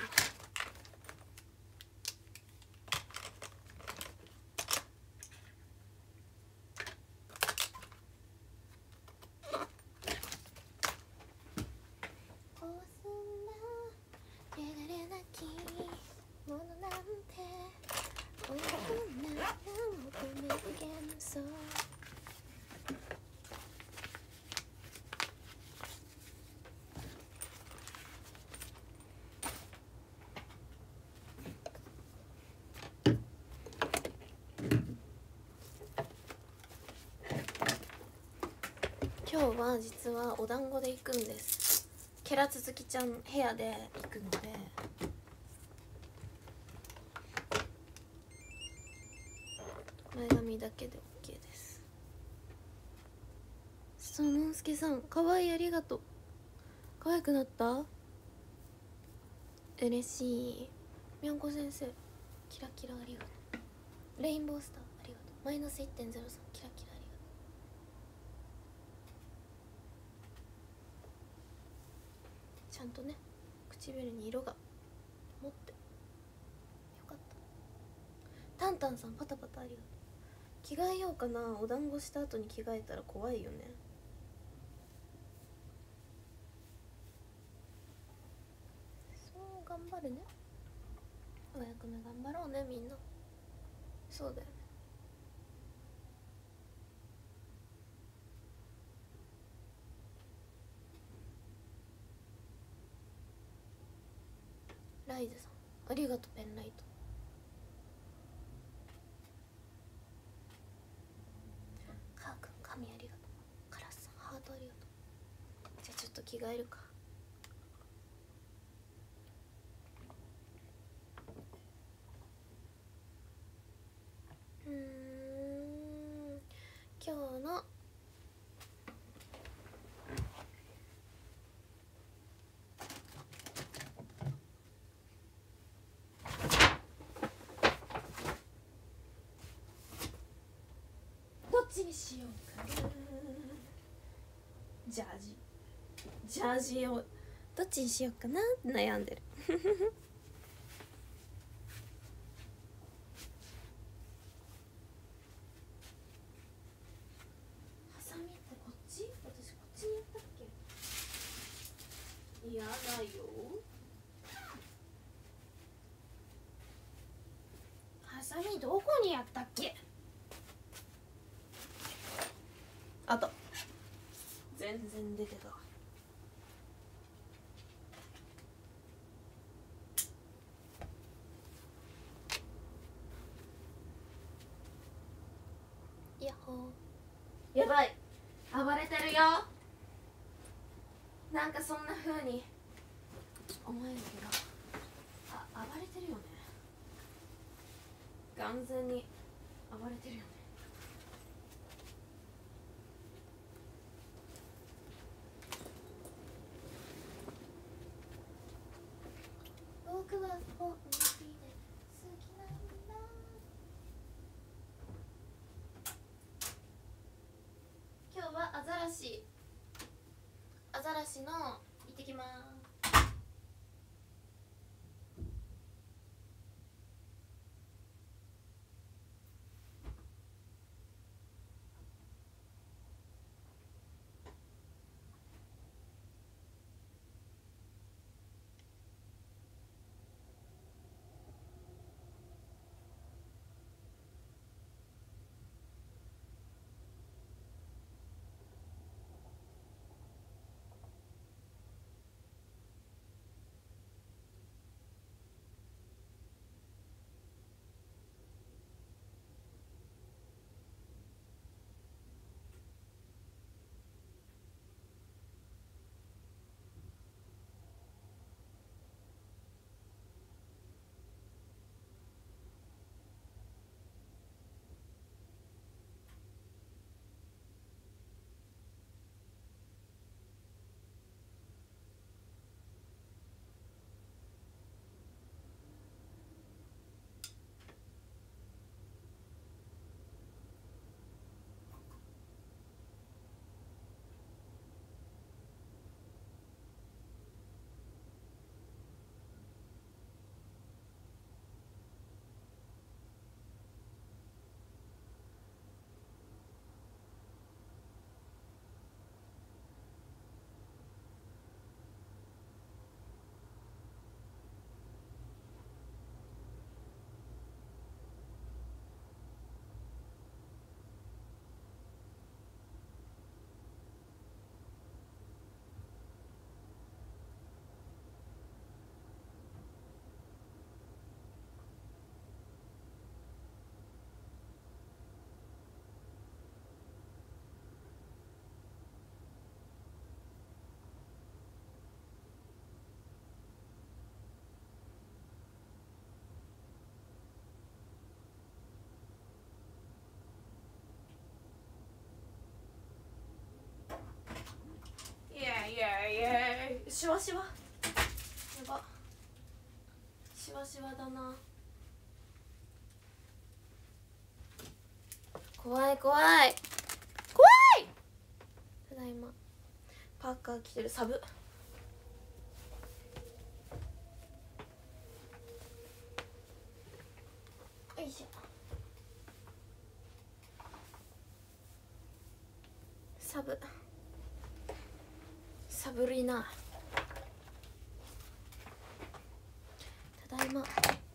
今日は実はお団子で行くんです。ケラツツキちゃん部屋で行くので、前髪だけで OK です。そのんすけさんかわいい、ありがとう。可愛くなった？嬉しい。みゃんこ先生キラキラありがとう。レインボースターありがとう。マイナス 1.03 キラキラありがとう。ちゃんとね唇に色が持ってよかった。タンタンさんパタパタありがとう。着替えようかな。お団子した後に着替えたら怖いよね。そう頑張るね。お役目頑張ろうねみんな。そうだよね。ライズさんありがとう。ペンライトカーくん神ありがとう。カラスさんハートありがとう。じゃあちょっと着替えるか。 にしようかな。ジャージをどっちにしようかなって悩んでる。ハサミってこっち？私こっちにやったっけ？いやだよ。ハサミどこにやったっけ？あと全然出てた。ヤッホー。やばい、暴れてるよ。なんかそんな風に思えるけど、暴れてるよね。完全に暴れてるよね。僕は本気で好きなんだ。今日はアザラシの行ってきます。シワシワ、やば、シワシワだな。怖い怖い怖い。ただいまパーカー着てる。サブよいしょ。サブリナ。ただいま。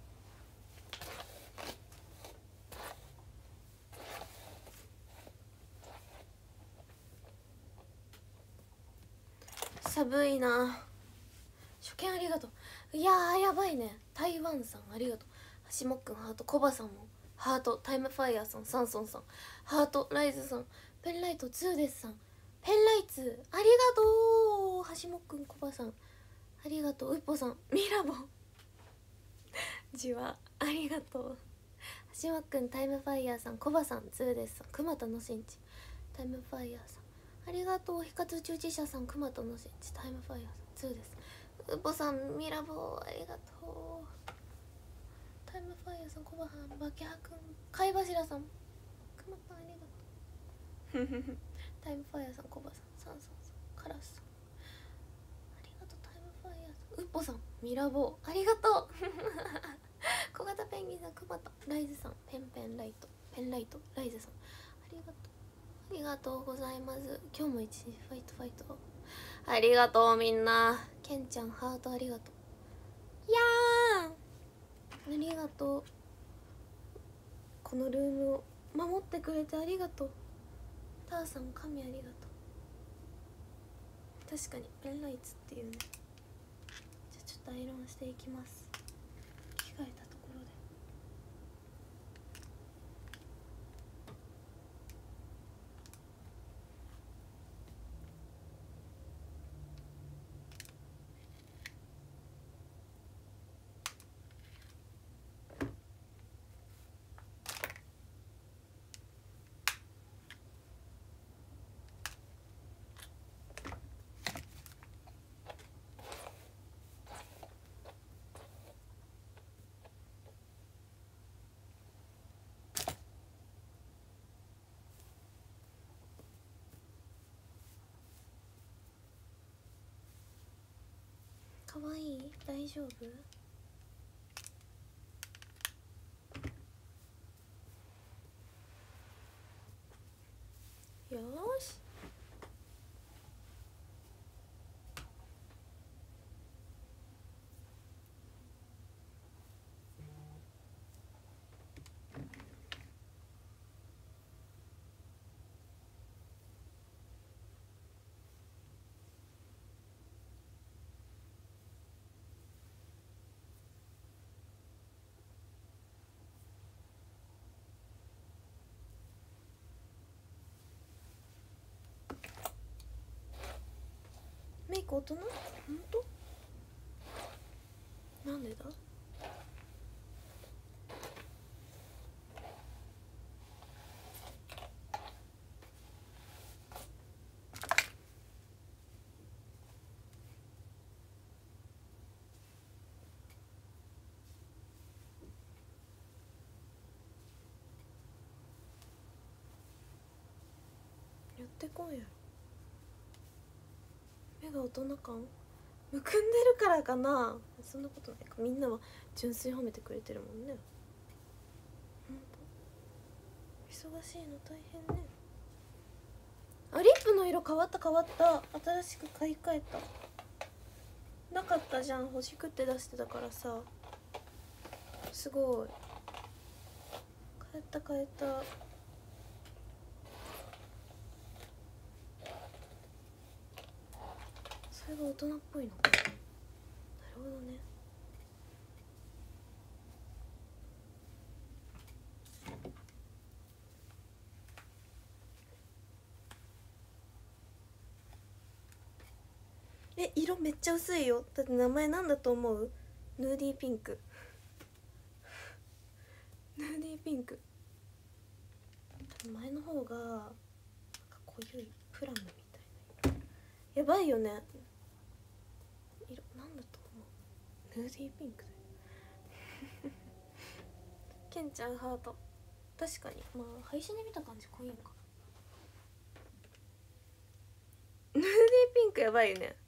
寒いな。初見ありがとう。いやーやばいね。台湾さんありがとう。橋本くんハート、コバさんもハート、タイムファイヤーさん、サンソンさんハート、ライズさん、ペンライト2ですさん、ペンライツありがとう。橋本くん、コバさんありがとう。うっぽさん、ミラボじわありがとう。橋本くん、タイムファイヤーさん、コバさん、2ですさん、熊田のしんち、タイムファイヤーさんありがとう。非活宇宙自社さん、熊田のしんち、タイムファイヤーさん、2です。うっぽさん、ミラボありがとう。タイムファイヤーさん、コバハン、バキハくん、貝柱さん、熊田ありがとタイムファイヤーさん、コバさん、サンさん、カラスさん、ありがとう。タイムファイヤーさん、ウッポさん、ミラボー、ありがとう。小型ペンギンさん、クマタ、ライズさん、ペンライト、ライズさん、ありがとう。ありがとうございます。今日も一日ファイト。ありがとうみんな。ケンちゃんハートありがとう。いやー、ありがとう。このルームを守ってくれてありがとう。ターさん神ありがとう。確かにペンライツっていうね。じゃあちょっとアイロンしていきます。着替えたところで。かわいい？大丈夫？よーし。メイク大人？ほんと？なんでだ？やってこんやろ。目が大人感むくんでるからかな。そんなことないか。みんなは純粋に褒めてくれてるもんね。ほんと忙しいの大変ね。あ、リップの色変わった。新しく買い替えた。なかったじゃん、欲しくって出してたからさ。すごい変えた。それが大人っぽいのか。なるほどね。色めっちゃ薄いよ。だって名前なんだと思う？ヌーディーピンク。ヌーディーピンク。前の方がなんか濃ゆいプラムみたいな。やばいよね。色なんだと思う？ヌーディーピンクだよ。ケンちゃんハート。確かにまあ配信で見た感じ濃いのか。ヌーディーピンクやばいよね。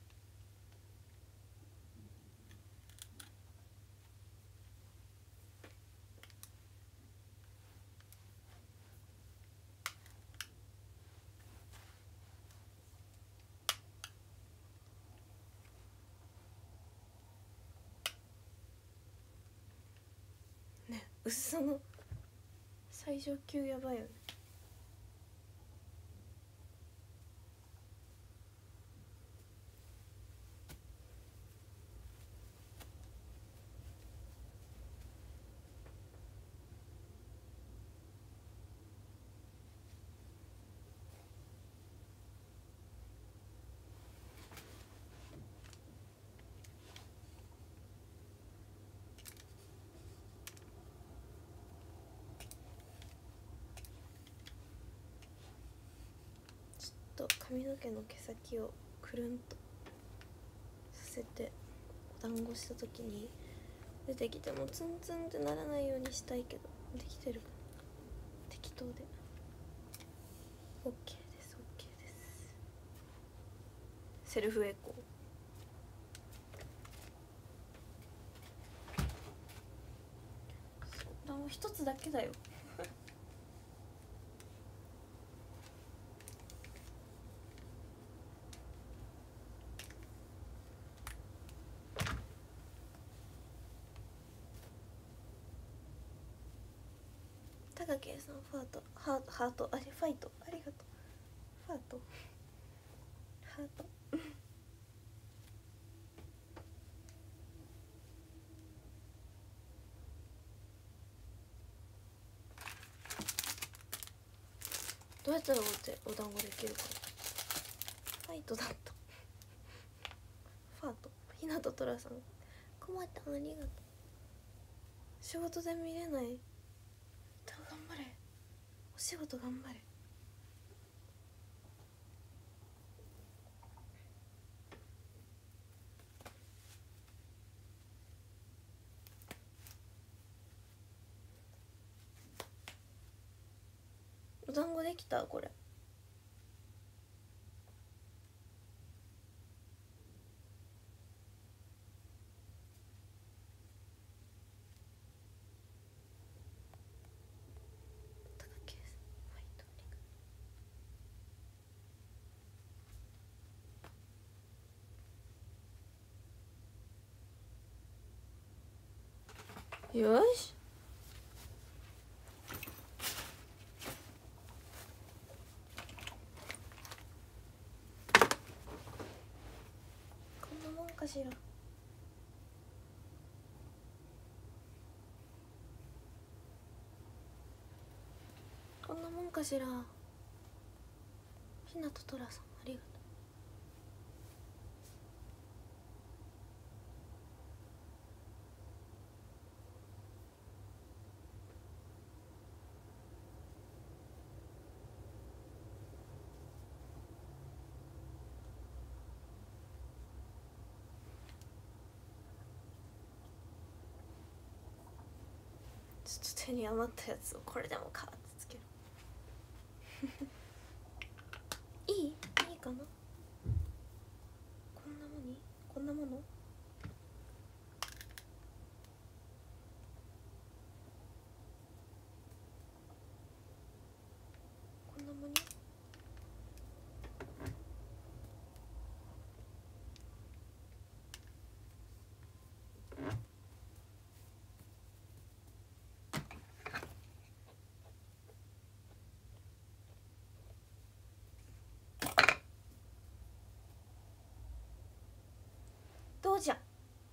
ね、薄さの最上級やばいよね。と髪の毛の毛先をくるんとさせてお団子した時に出てきてもツンツンってならないようにしたいけど、できてるかな。適当で。 OK です OK です。セルフエコー、もう一つだけだよ高圭さんファートハートあれファイトありがとう。ファートハートどうやったらお団子できるかな。ファイトだったファートひなとトラさん困ったありがとう。仕事で見れない。頑張れお仕事頑張れ。お団子できたこれ。よしこんなもんかしら。こんなもんかしら。ひなとトラさんありがとう。ちょっと手に余ったやつをこれでもかってつけるいいかな。こんなもにこんなものこんなもにどうじゃ。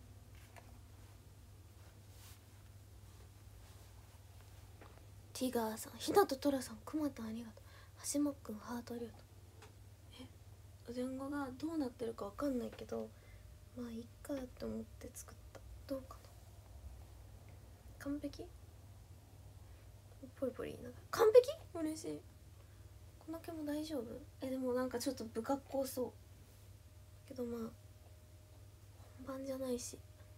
ティガーさんひなとトラさんくまたんありがとう。橋本くんハートありがとう。お団子がどうなってるかわかんないけどまあいっかって思って作った。どうかな。完璧ポリポリ言いながら完璧嬉しい。この毛も大丈夫。でもなんかちょっと不格好そうけどまあ本番じゃないし。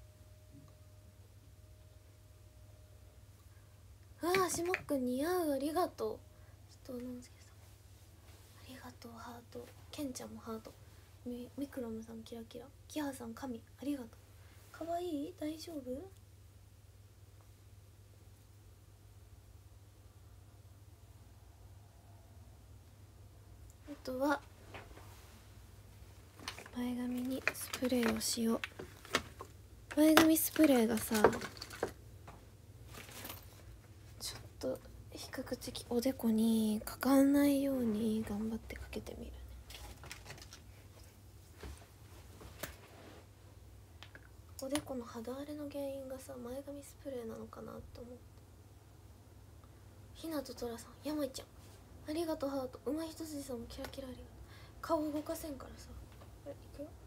しもっくん似合うありがとう。ちょっとのんすけさんありがとうハート。けんちゃんもハート。ミクロムさんキラキラ。キハさん神ありがとう。かわいい大丈夫。あとは前髪にスプレーをしよう。前髪スプレーがさちょっと比較的おでこにかかんないように頑張ってかけてみるね。おでこの肌荒れの原因がさ前髪スプレーなのかなって思って。ひなとトラさん山井ちゃんありがとうハート。うまいひとつじさんもキラキラありがとう。顔動かせんからさ。いくよ。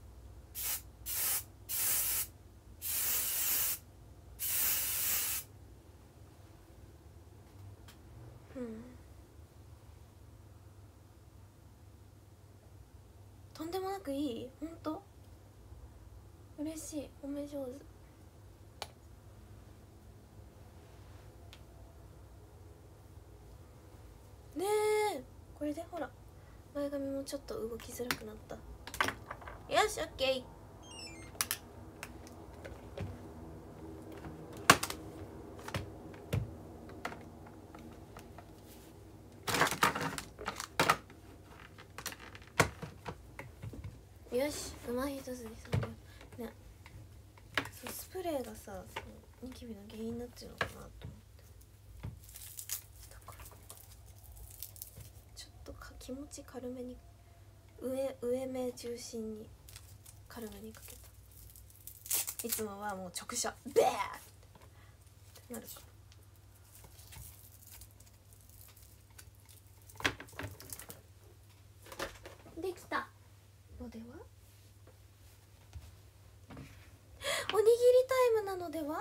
とんでもなくいい。ほんと嬉しい。褒め上手。ねえこれで前髪もちょっと動きづらくなった。よし、オッケー。よし、うまい一つですね。そう、スプレーがさ、そのニキビの原因になってるのかなと思って。だからちょっと気持ち軽めに、上目中心に軽めにかけた。いつもはもう直射ベーってなるから。できたのでは、おにぎりタイムなのでは。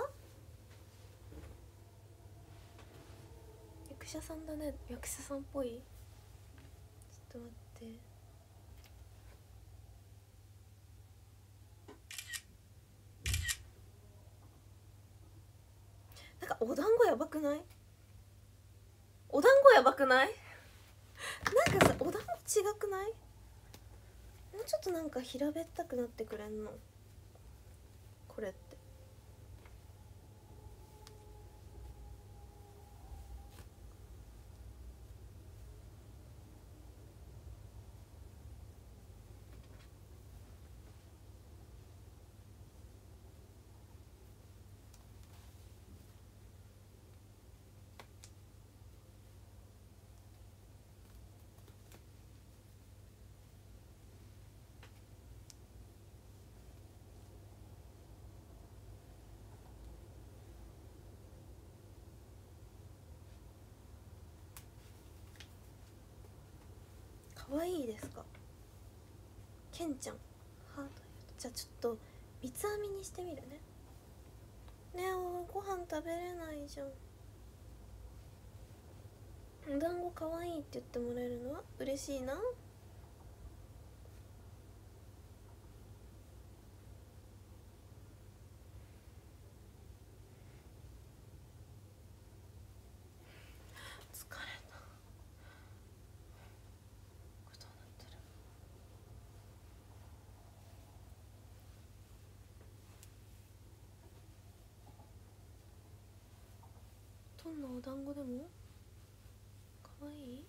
役者さんだね。役者さんっぽい。ちょっと待って。なんかお団子やばくない？お団子やばくない？なんかさ、お団子違くない？もうちょっとなんか平べったくなってくれんの？これって。可愛いですか？ケンちゃんハート。じゃあちょっと三つ編みにしてみるね。ねえ、ご飯食べれないじゃん。お団子可愛いって言ってもらえるのは嬉しいな。疲れた。これどうなってる？どんなお団子でも可愛い？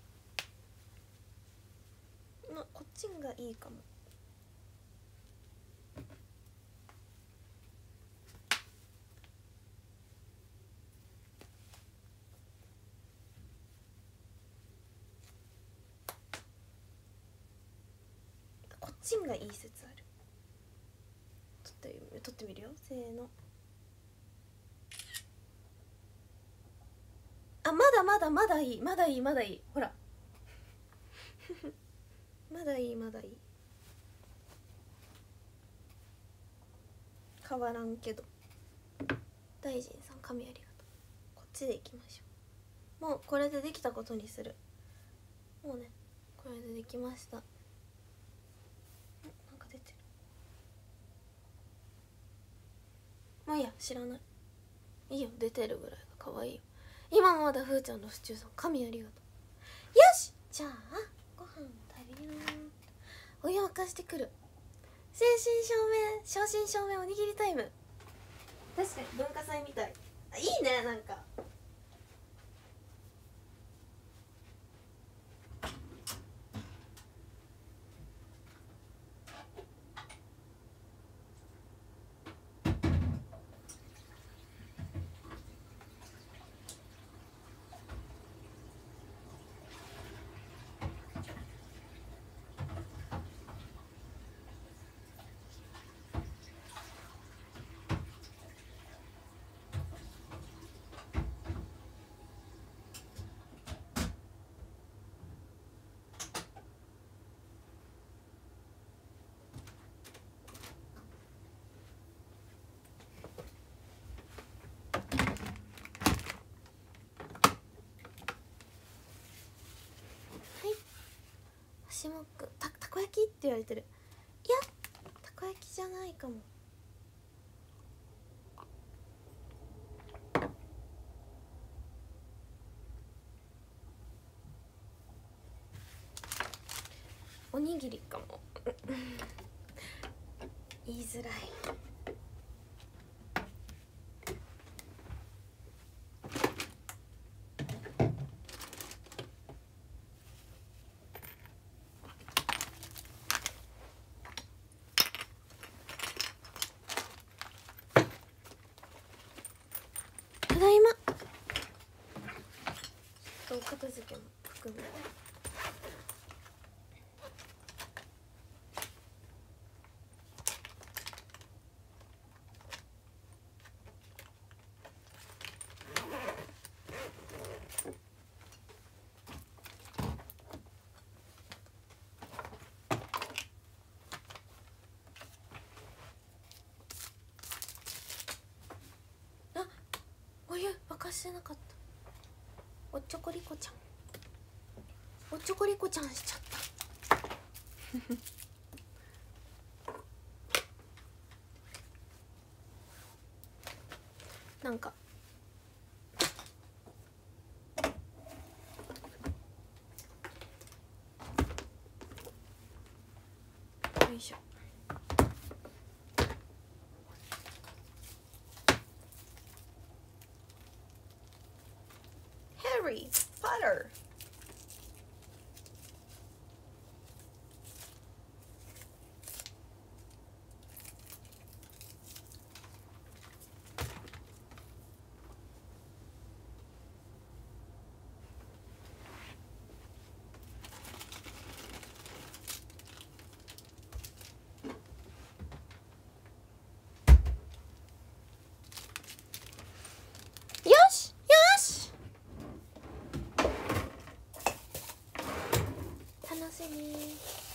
こっちがいいかも。こっちがいい説ある。撮ってみるよ。せーの。あ、まだいい、まだいい、まだいい。ほらまだいい、まだいい。変わらんけど。大臣さん、神ありがとう。こっちでいきましょう。もうこれでできたことにする。もうね、これでできました。なんか出てる。まあいいや、知らない。いいよ、出てるぐらいが可愛いよ。今もまだふーちゃんのシチューさん、神ありがとう。よし、じゃあご飯食べよう。お湯沸かしてくる。正真正銘おにぎりタイム。確かに文化祭みたい。いいね、なんか。しもくたこ焼きって言われてる。いや、たこ焼きじゃないかも。 にぎりかも言いづらい。ただいま。お片付けも含めお湯沸かしてなかった。おっちょこりこちゃん、おっちょこりこちゃんしちゃったなんかよいしょ。Harry Potter。よしよし、楽しみ。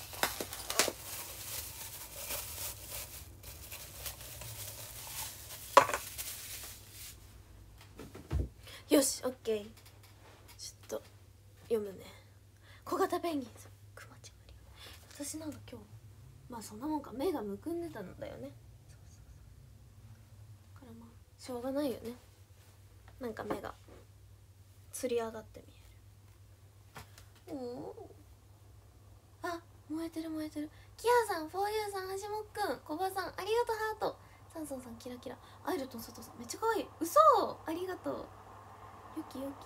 よし、オッケー。ちょっと読むね。小型ペンギンさん、くまちゃんありがとう。私なんか今日まあそんなもんか、目がむくんでたんだよね。だからまあしょうがないよね。なんか目がつり上がって見える。おお、あ、燃えてる燃えてる。キアさん、フォーユーさん、はしもっくん、コバさんありがとう、ハート。サンソンさんキラキラ、アイルトン佐藤さんめっちゃ可愛い。嘘、ありがとう。よきよき。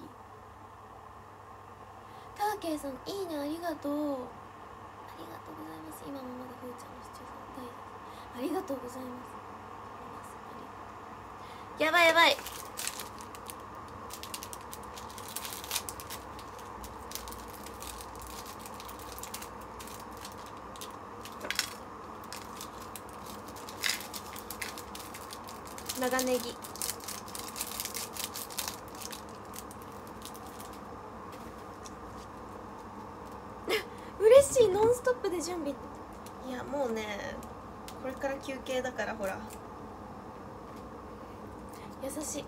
ターケイさんいいね、ありがとう。ありがとうございます。今もまだふーちゃんの視聴者大好き。ありがとうございます。やばいやばい。長ネギ嬉しい。ノンストップで準備。いやもうね、これから休憩だからほら優しい。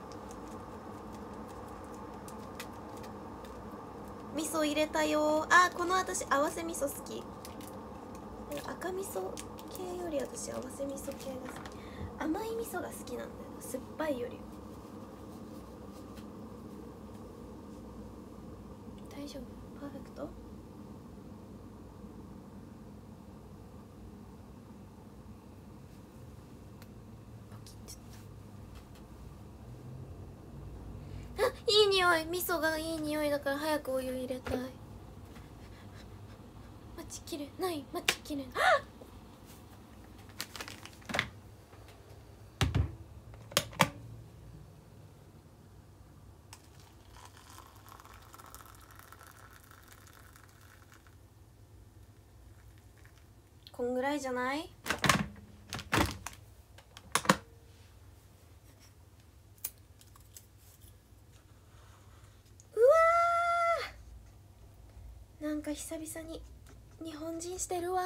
味噌入れたよ。あ、この私合わせ味噌好き。赤味噌系より私合わせ味噌系が好き。甘い味噌が好きなんだよ、酸っぱいより。大丈夫、パーフェクト。あ、いい匂い。味噌がいい匂いだから早くお湯入れたい。待ちきれない、待ちきれない。こんぐらいじゃない？うわー、なんか久々に日本人してるわ。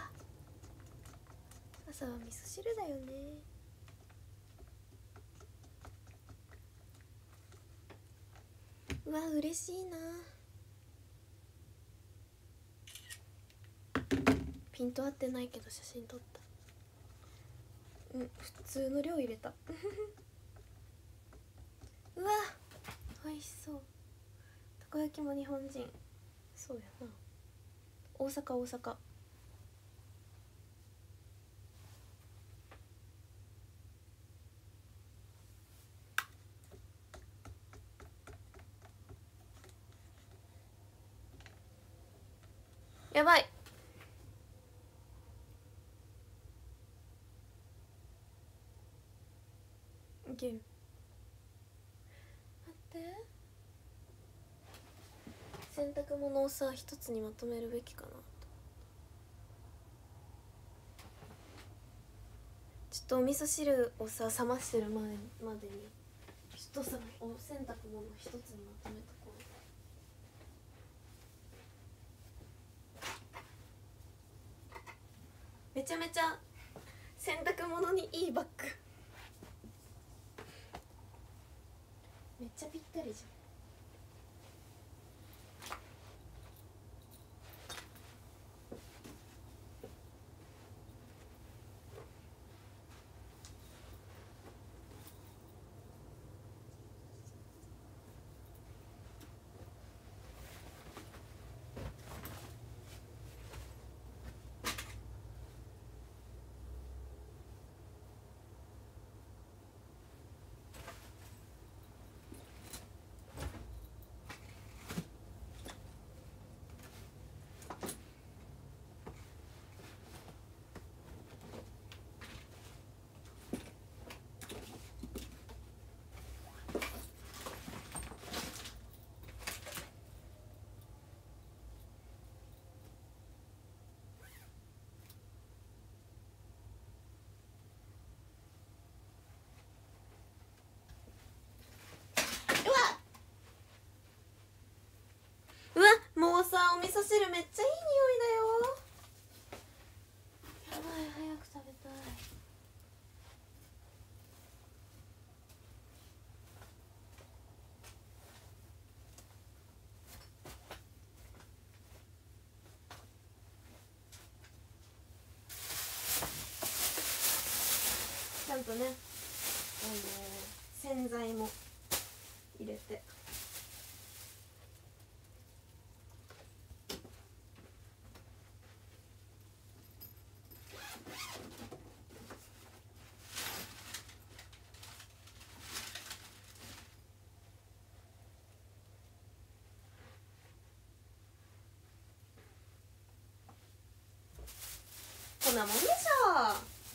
朝は味噌汁だよね。うわ、嬉しいな。ピント合ってないけど写真撮った。うん、普通の量入れたうわ、美味しそう。たこ焼きも日本人。そうやな、大阪大阪。 やばい。いける。待って、洗濯物をさ一つにまとめるべきかなと。ちょっとお味噌汁をさ冷ましてるまでにちょっとさお洗濯物一つにまとめとこう。めちゃめちゃ洗濯物にいいバッグ。めっちゃぴったりじゃん。うわもうさお味噌汁めっちゃいい匂いだよ。やばい、早く食べたい。ちゃんとね、洗剤も入れて。こんなもんでしょ。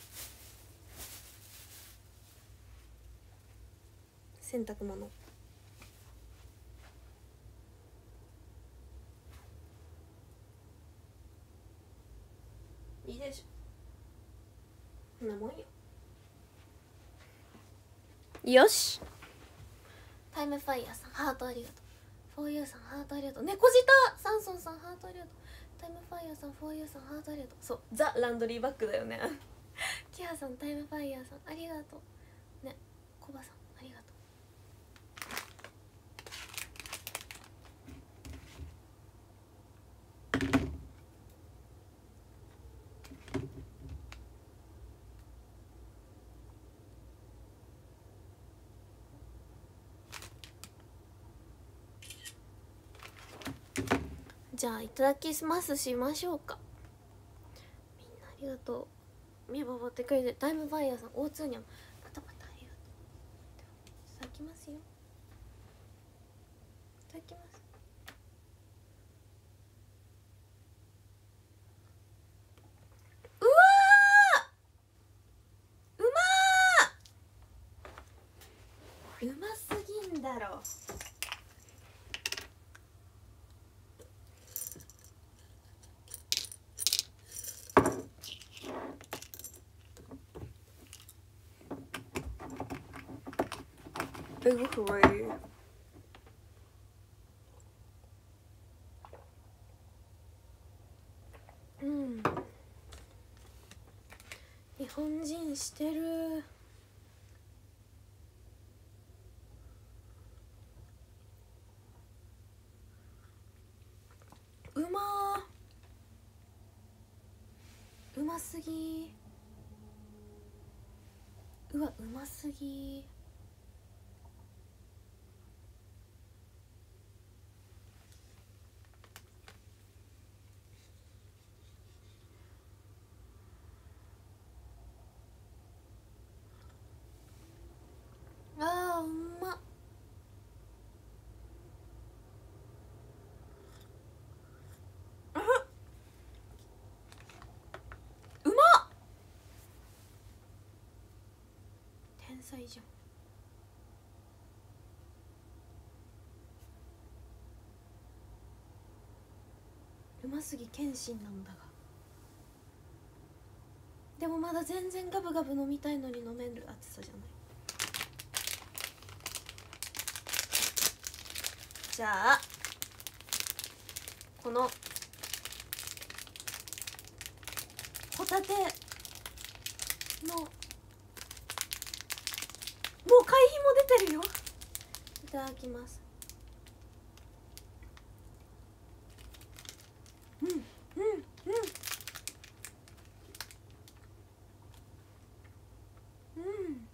洗濯物いいでしょ。こんなもんよ。よし。タイムファイヤーさんハートありがとう。フォーユーさんハートありがとう。猫舌サンソンさんハートありがとう。タイムファイヤーさんフォーユーさんハートありがとう。そうザ・ランドリーバッグだよね。キハさんタイムファイヤーさんありがとうね。コバさんありがとう。じゃあいただきますしましょうか。みんなありがとう。みばばってくれて。タイムファイヤーさん大通にゃんパタパタありがとう。いただきますよ。いただきます。うわーうまーうますぎんだろ。エグフレイ。うん、日本人してる。うまーうますぎ。うわうますぎ。あーうまっ。 才じゃん。うますぎ謙信なんだが、でもまだ全然ガブガブ飲みたいのに飲める熱さじゃない。じゃあこのホタテのもう貝ひも出てるよ。いただきます。うんうんうんうん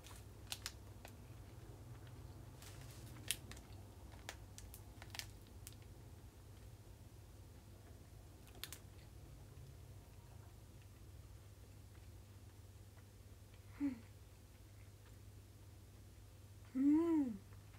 うん。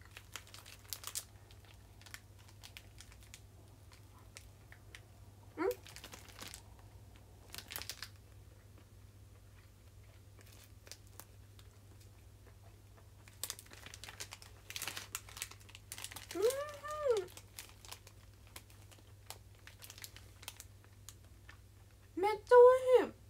めっちゃ美味しい。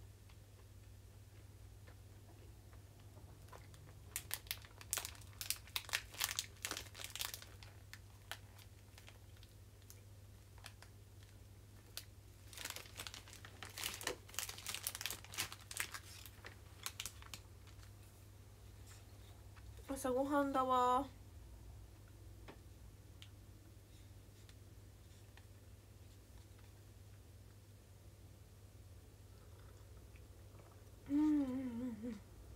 朝ごはんだわ。うんうんうんうん。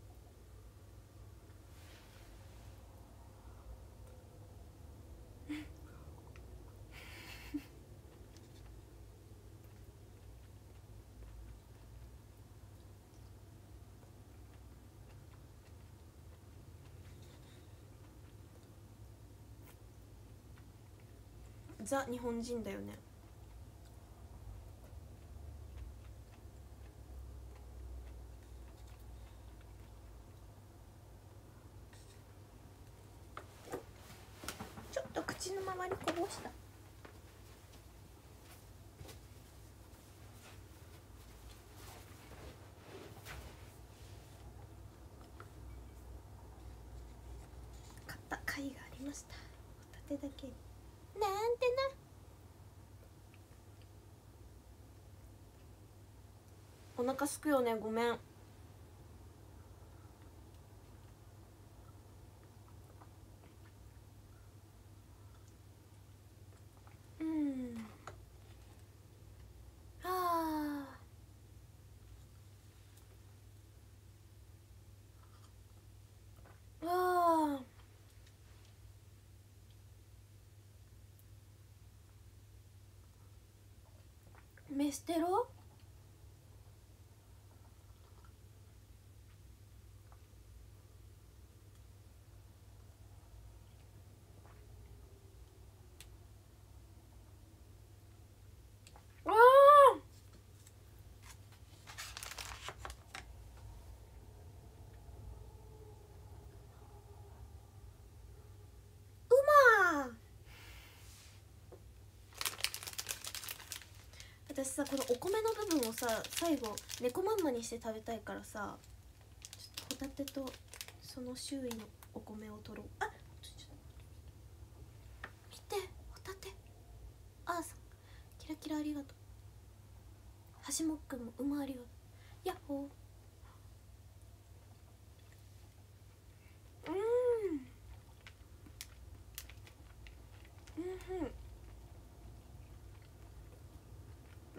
ザ日本人だよね。ちょっと口の周りこぼした。買った貝がありました。ホタテだけなんてな。お腹すくよね、ごめん。うん。ああ。ああ。飯テロ。ああ。うまー。私さ、このお米の部分をさ、最後猫まんまにして食べたいからさ、ちょっとホタテとその周囲のお米を取ろう。あ、見て、ホタテ。あーさんキラキラありがとう。橋本くんも馬ありがとう。ヤッホー。うんうんうん。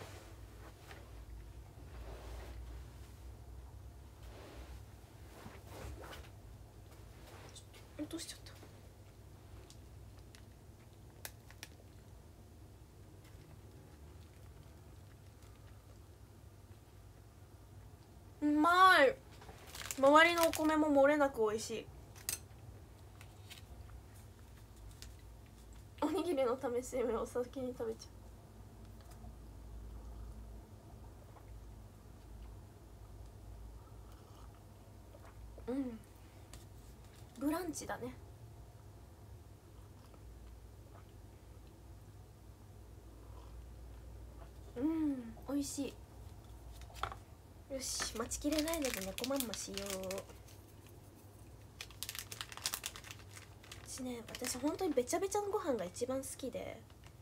落としちゃった。うまい。周りのお米も漏れなく美味しい。おにぎりの試し目を先に食べちゃう。うん。 ランチだね。美味しい。よし、待ちきれないので猫まんましよう。私本当にべちゃべちゃのご飯が一番好きで、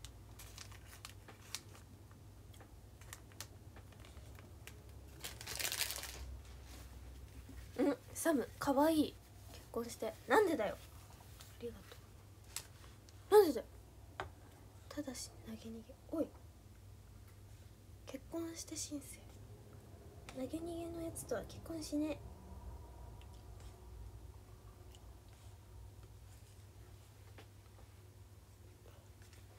サムかわいい。結婚して。なんでだよ。ありがとう。なんでだよ。ただし投げ逃げ。おい、結婚して申請。投げ逃げのやつとは結婚しねえ。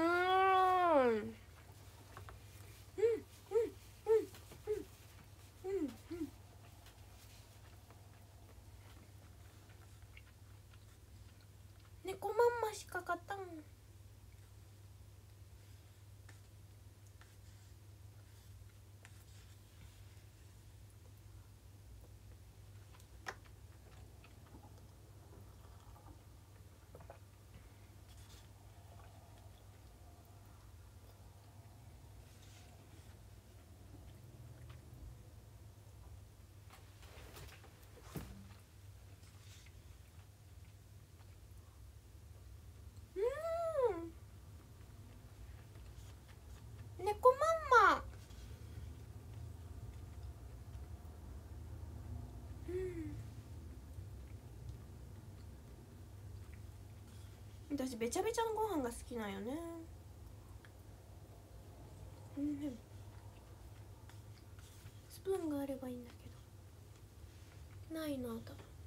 猫まんましか勝たん。猫まんま。私べちゃべちゃのご飯が好きなんよね。スプーンがあればいいんだけど、ないのだ。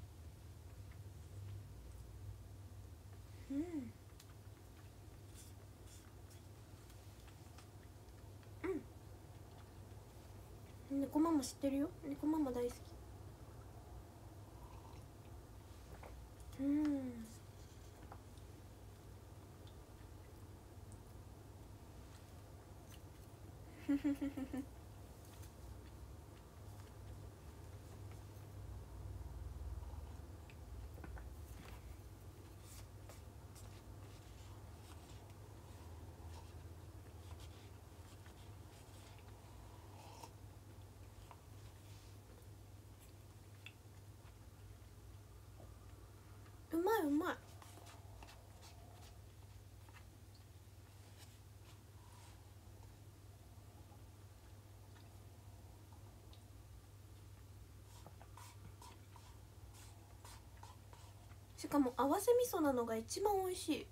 猫ママ知ってるよ。猫ママ大好き。ふふふふ。うまいうまい。しかも合わせ味噌なのが一番美味しい。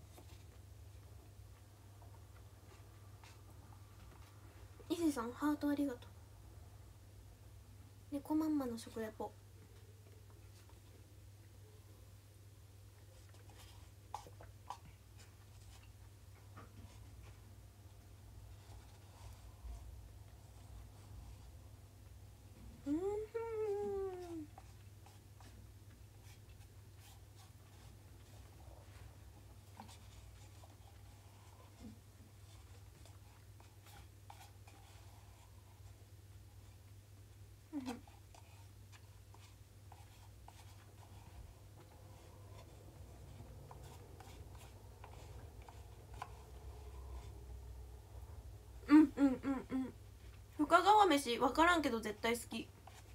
伊勢さんハートありがとう。猫まんまの食レポ。深川飯分からんけど絶対好き。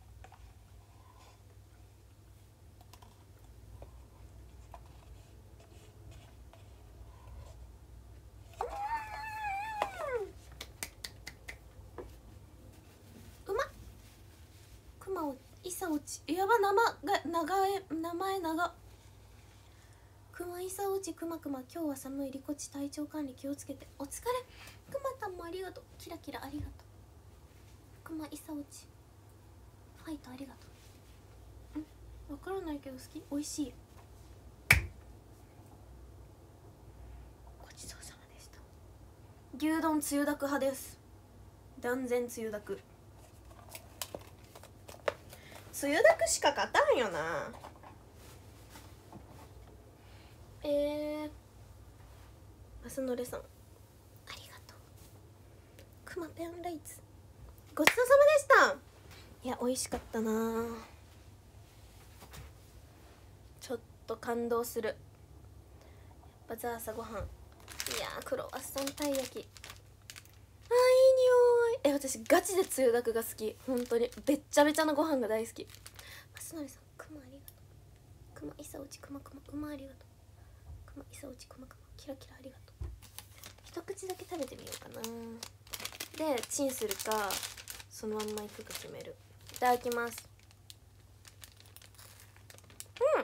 うまっ。熊をいさ落ち。やば、名前長。熊いさ落ち。くまくま今日は寒い。りこち体調管理気をつけて。お疲れ。くまたんもありがとう。キラキラありがとう。熊いさ落ち。ファイトありがとう。わからないけど好き。美味しい。ごちそうさまでした。牛丼つゆだく派です。断然つゆだく。つゆだくしか勝たんよな。マスノレさんありがとう。くまペンライツごちそうさまでした。いや美味しかったな。ちょっと感動する。やっぱザ朝ごはん、いやークロワッサンたい焼き、あーいい匂い。私ガチでつゆだくが好き。本当にべっちゃべちゃなご飯が大好き。マスノリさん、クマありがとう。クマイサオチクマクマ、クマありがとう。クマイサオチクマクマ、キラキラありがとう。一口だけ食べてみようかな。でチンするかそのまんまいくか決める。いただきます。うん、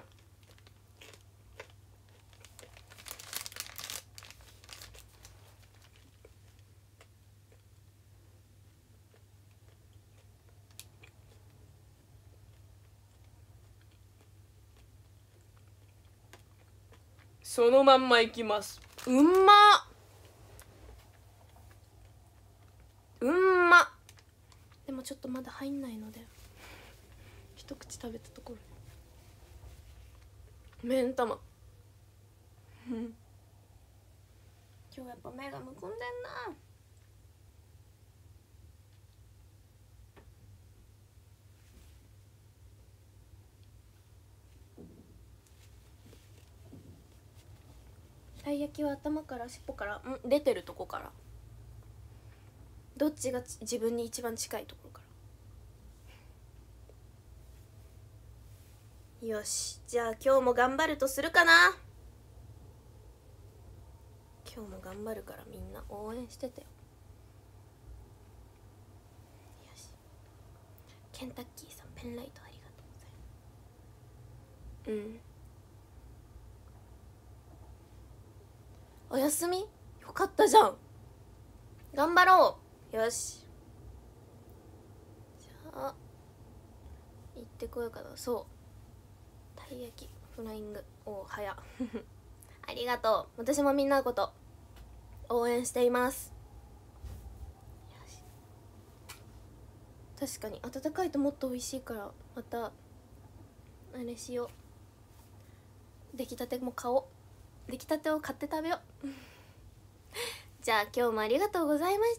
そのまんまいきます。うんまっ、うんまっ。でもちょっとまだ入んないので一口食べたところで目ん玉今日やっぱ目がむくんでんな。たい焼きは頭から尻尾から出てるとこから、どっちが自分に一番近いところから。よし、じゃあ今日も頑張るとするかな。今日も頑張るからみんな応援しててよ。よし、ケンタッキーさんペンライトありがとうございます。おやすみ、よかったじゃん、頑張ろう。よし、じゃあ行ってこようかな。そうたい焼きフライング、お早ありがとう。私もみんなのこと応援しています。よし、確かに温かいともっと美味しいから、またあれしよう。出来たても買おう。出来たてを買って食べようじゃあ今日もありがとうございました。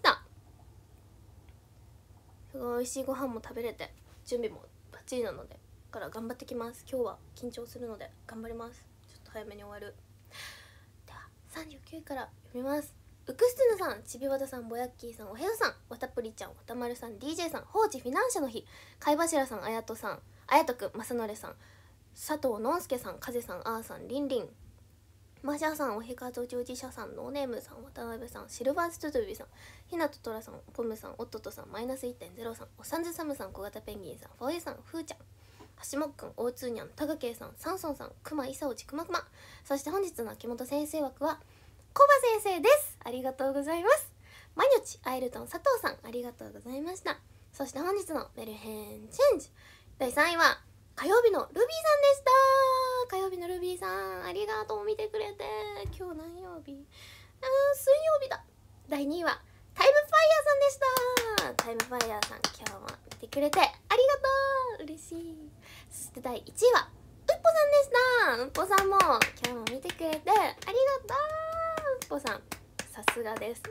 すごい美味しいご飯も食べれて準備もバッチリなのでから頑張ってきます。今日は緊張するので頑張ります。ちょっと早めに終わる。では39位から読みます。ウクステナさん、ちびわたさん、ぼやっきーさん、おへよさん、わたぷりちゃん、わたまるさん、 DJ さん、放置フィナンシェの日、貝柱さん、あやとさん、あやとくん、まさのれさん、佐藤のんすけさん、かぜさん、あーさん、りんりん、マシャさん、おへかぞ従事者さん、ノーネームさん、渡辺さん、シルバーストゥドゥビさん、ひなととらさん、ポムさん、おっととさん、マイナス 1.0 さん、おさんずさむさん、小型ペンギンさん、フォーエさん、ふーちゃん、はしもっくん、おうつーにゃん、たがけいさん、サンソンさん、くまいさおちくまくま。そして本日の秋元先生枠はコバ先生です。ありがとうございます。まにょち、アイルトン、佐藤さん、ありがとうございました。そして本日のメルヘンチェンジ第3位は火曜日のルビーさんでした。火曜日のルビーさん、ありがとう、見てくれて。今日何曜日？水曜日だ。第2位はタイムファイヤーさんでした。タイムファイヤーさん、今日も見てくれてありがとう、嬉しい。そして第1位はうっぽさんでした。うっぽさんも今日も見てくれてありがとう。うっぽさん、さすがです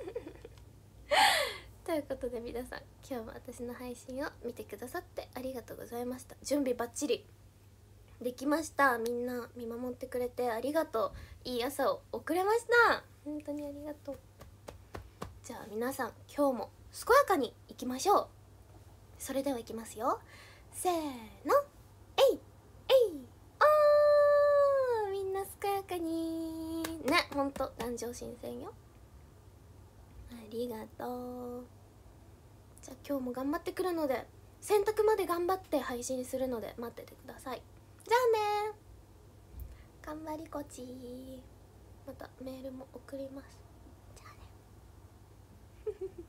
ということで皆さん、今日も私の配信を見てくださってありがとうございました。準備バッチリできました。みんな見守ってくれてありがとう。いい朝を送れました。本当にありがとう。じゃあ皆さん、今日も健やかにいきましょう。それではいきますよ。せーの、えいえいおー、みんな健やかにね。ほんと南條新鮮よ。ありがとう。じゃあ今日も頑張ってくるので、洗濯まで頑張って配信するので待っててください。じゃあね、頑張りこちー。またメールも送ります。じゃあね